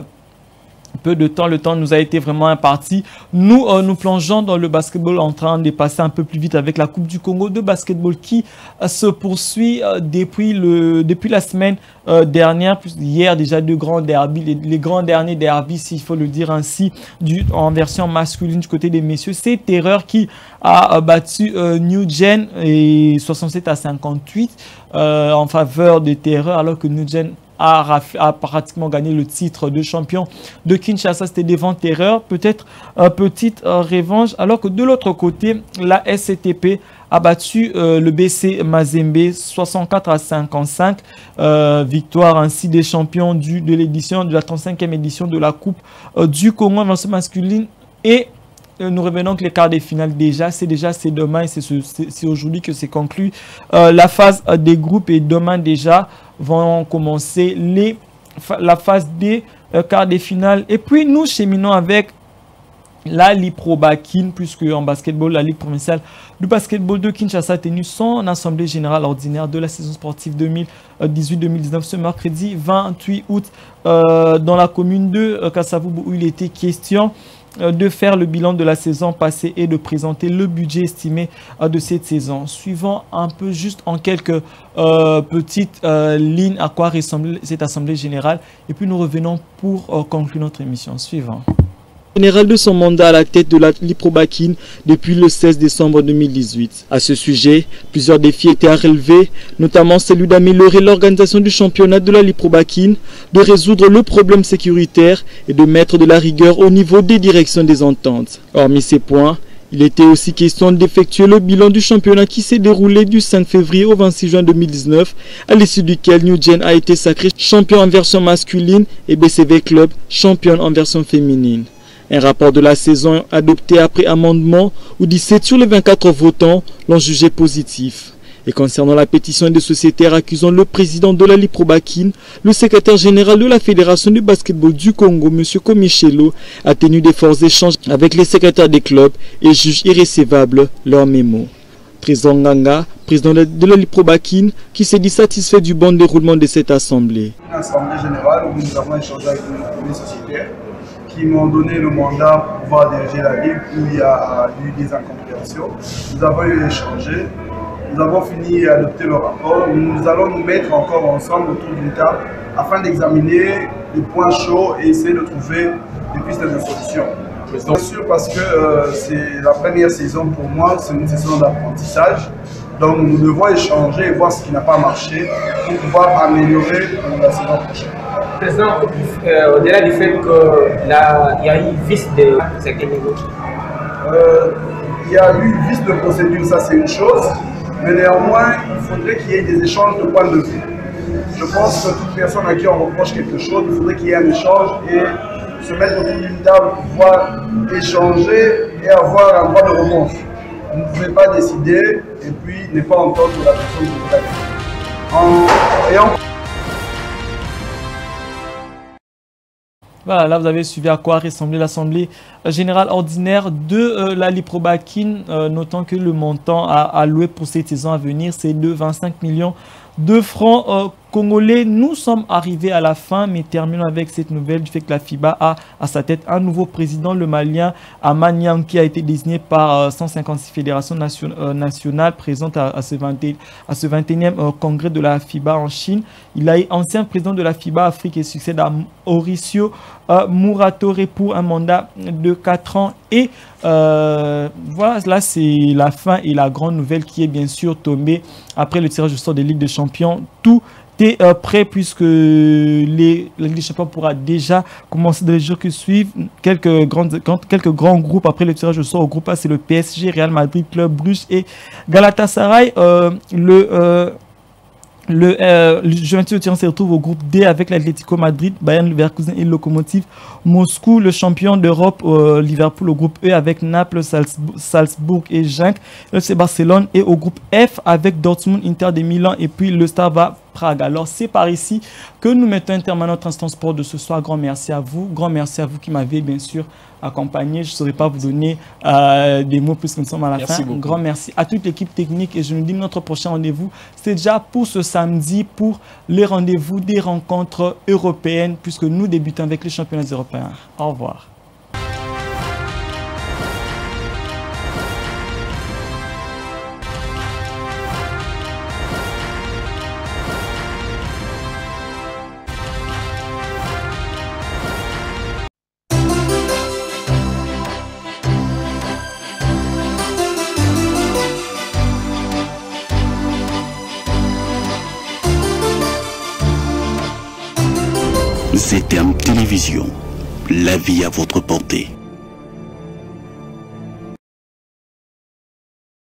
peu de temps, le temps nous a été vraiment imparti. Nous, euh, nous plongeons dans le basketball en train de passer un peu plus vite avec la Coupe du Congo de basketball qui euh, se poursuit euh, depuis, le, depuis la semaine euh, dernière. Puis hier, déjà, deux grands derbies, les, les grands derniers derbies, s'il faut le dire ainsi, du, en version masculine du côté des messieurs. C'est Terreur qui a euh, battu euh, New Gen et soixante-sept à cinquante-huit euh, en faveur de Terreur, alors que New Gen A, a pratiquement gagné le titre de champion de Kinshasa. C'était devant Terreur, peut-être une petite euh, revanche, alors que de l'autre côté, la S C T P a battu euh, le B C Mazembe soixante-quatre à cinquante-cinq, euh, victoire ainsi des champions du, de l'édition de la trente-cinquième édition de la Coupe euh, du Congo en version masculine. Et euh, nous revenons que les quarts des finales déjà, c'est déjà c'est demain et c'est ce, c'est aujourd'hui que c'est conclu euh, la phase euh, des groupes, et demain déjà vont commencer les, la phase D euh, quart des finales. Et puis nous cheminons avec la Liprobakin, puisque en basketball, la Ligue provinciale du basketball de Kinshasa a tenu son assemblée générale ordinaire de la saison sportive deux mille dix-huit deux mille dix-neuf ce mercredi vingt-huit août euh, dans la commune de euh, Kasavubu, où il était question euh, de faire le bilan de la saison passée et de présenter le budget estimé euh, de cette saison. Suivant un peu juste en quelques euh, petites euh, lignes à quoi ressemble cette assemblée générale, et puis nous revenons pour euh, conclure notre émission. Suivant. Général de son mandat à la tête de la Liprobakin depuis le seize décembre deux mille dix-huit. À ce sujet, plusieurs défis étaient à relever, notamment celui d'améliorer l'organisation du championnat de la Liprobakin, de résoudre le problème sécuritaire et de mettre de la rigueur au niveau des directions des ententes. Hormis ces points, il était aussi question d'effectuer le bilan du championnat qui s'est déroulé du cinq février au vingt-six juin deux mille dix-neuf, à l'issue duquel New Gen a été sacré champion en version masculine et B C V Club championne en version féminine. Un rapport de la saison adopté après amendement où dix-sept sur les vingt-quatre votants l'ont jugé positif. Et concernant la pétition des sociétaires accusant le président de la Liprobakin, le secrétaire général de la Fédération de basketball du Congo, M. Komichelo, a tenu des forts échanges avec les secrétaires des clubs et juge irrécevable leur mémo. Président Nganga, président de la Liprobakin, qui s'est dit satisfait du bon déroulement de cette assemblée. Une assemblée générale où nous avons échangé avec les sociétaires qui m'ont donné le mandat pour pouvoir diriger la Ligue, où il y a eu des incompréhensions. Nous avons eu échangé, nous avons fini d'adopter le rapport. Nous allons nous mettre encore ensemble autour d'une table afin d'examiner les points chauds et essayer de trouver des pistes de solution. Bien sûr, parce que euh, c'est la première saison pour moi, c'est une saison d'apprentissage. Donc nous devons échanger et voir ce qui n'a pas marché pour pouvoir améliorer pour la saison prochaine. Président, euh, au-delà du fait qu'il y a eu vice de certains niveaux. Euh, il y a eu vice de procédure, ça c'est une chose, mais néanmoins il faudrait qu'il y ait des échanges de points de vue. Je pense que toute personne à qui on reproche quelque chose, il faudrait qu'il y ait un échange et se mettre autour d'une table pour pouvoir échanger et avoir un droit de réponse. Vous ne pouvez pas décider et puis ne pas entendre la personne qui vous a dit. Et en... Voilà, là vous avez suivi à quoi ressemblait l'Assemblée générale ordinaire de euh, la Liprobakin, euh, notant que le montant à alloué pour cette saison à venir, c'est de vingt-cinq millions de francs euh, congolais. Nous sommes arrivés à la fin, mais terminons avec cette nouvelle du fait que la FIBA a à sa tête un nouveau président, le Malien Amanyang, qui a été désigné par euh, cent cinquante-six fédérations nation, euh, nationales présentes à, à ce vingt et unième euh, congrès de la FIBA en Chine. Il est ancien président de la FIBA Afrique et succède à Mauricio euh, Muratore pour un mandat de quatre ans. Et euh, voilà, là c'est la fin et la grande nouvelle qui est bien sûr tombée après le tirage au sort des Ligues des Champions. Tout est euh, prêt puisque les, la Ligue des Champions pourra déjà commencer dans les jours qui suivent. Quelques, grandes, quelques grands groupes après le tirage au sort. Au groupe A, c'est le P S G, Real Madrid, Club Brugge et Galatasaray. Euh, le... Euh, Le, euh, le Juventus se retrouve au groupe D avec l'Atlético Madrid, Bayern Leverkusen et Lokomotiv Moscou. Le champion d'Europe, euh, Liverpool, au groupe E avec Naples, Salzbourg, Salzbourg et Genk. Le C Barcelone est au groupe F avec Dortmund, Inter de Milan et puis le Stava Prague. Alors c'est par ici que nous mettons un terme à notre instant sport de ce soir. Grand merci à vous, grand merci à vous qui m'avez bien sûr accompagné. Je ne saurais pas vous donner euh, des mots puisque nous sommes à la merci fin. Beaucoup. Un grand merci à toute l'équipe technique et je nous dis notre prochain rendez-vous, c'est déjà pour ce samedi pour les rendez-vous des rencontres européennes puisque nous débutons avec les championnats européens. Au revoir. Z T M Télévision, la vie à votre portée.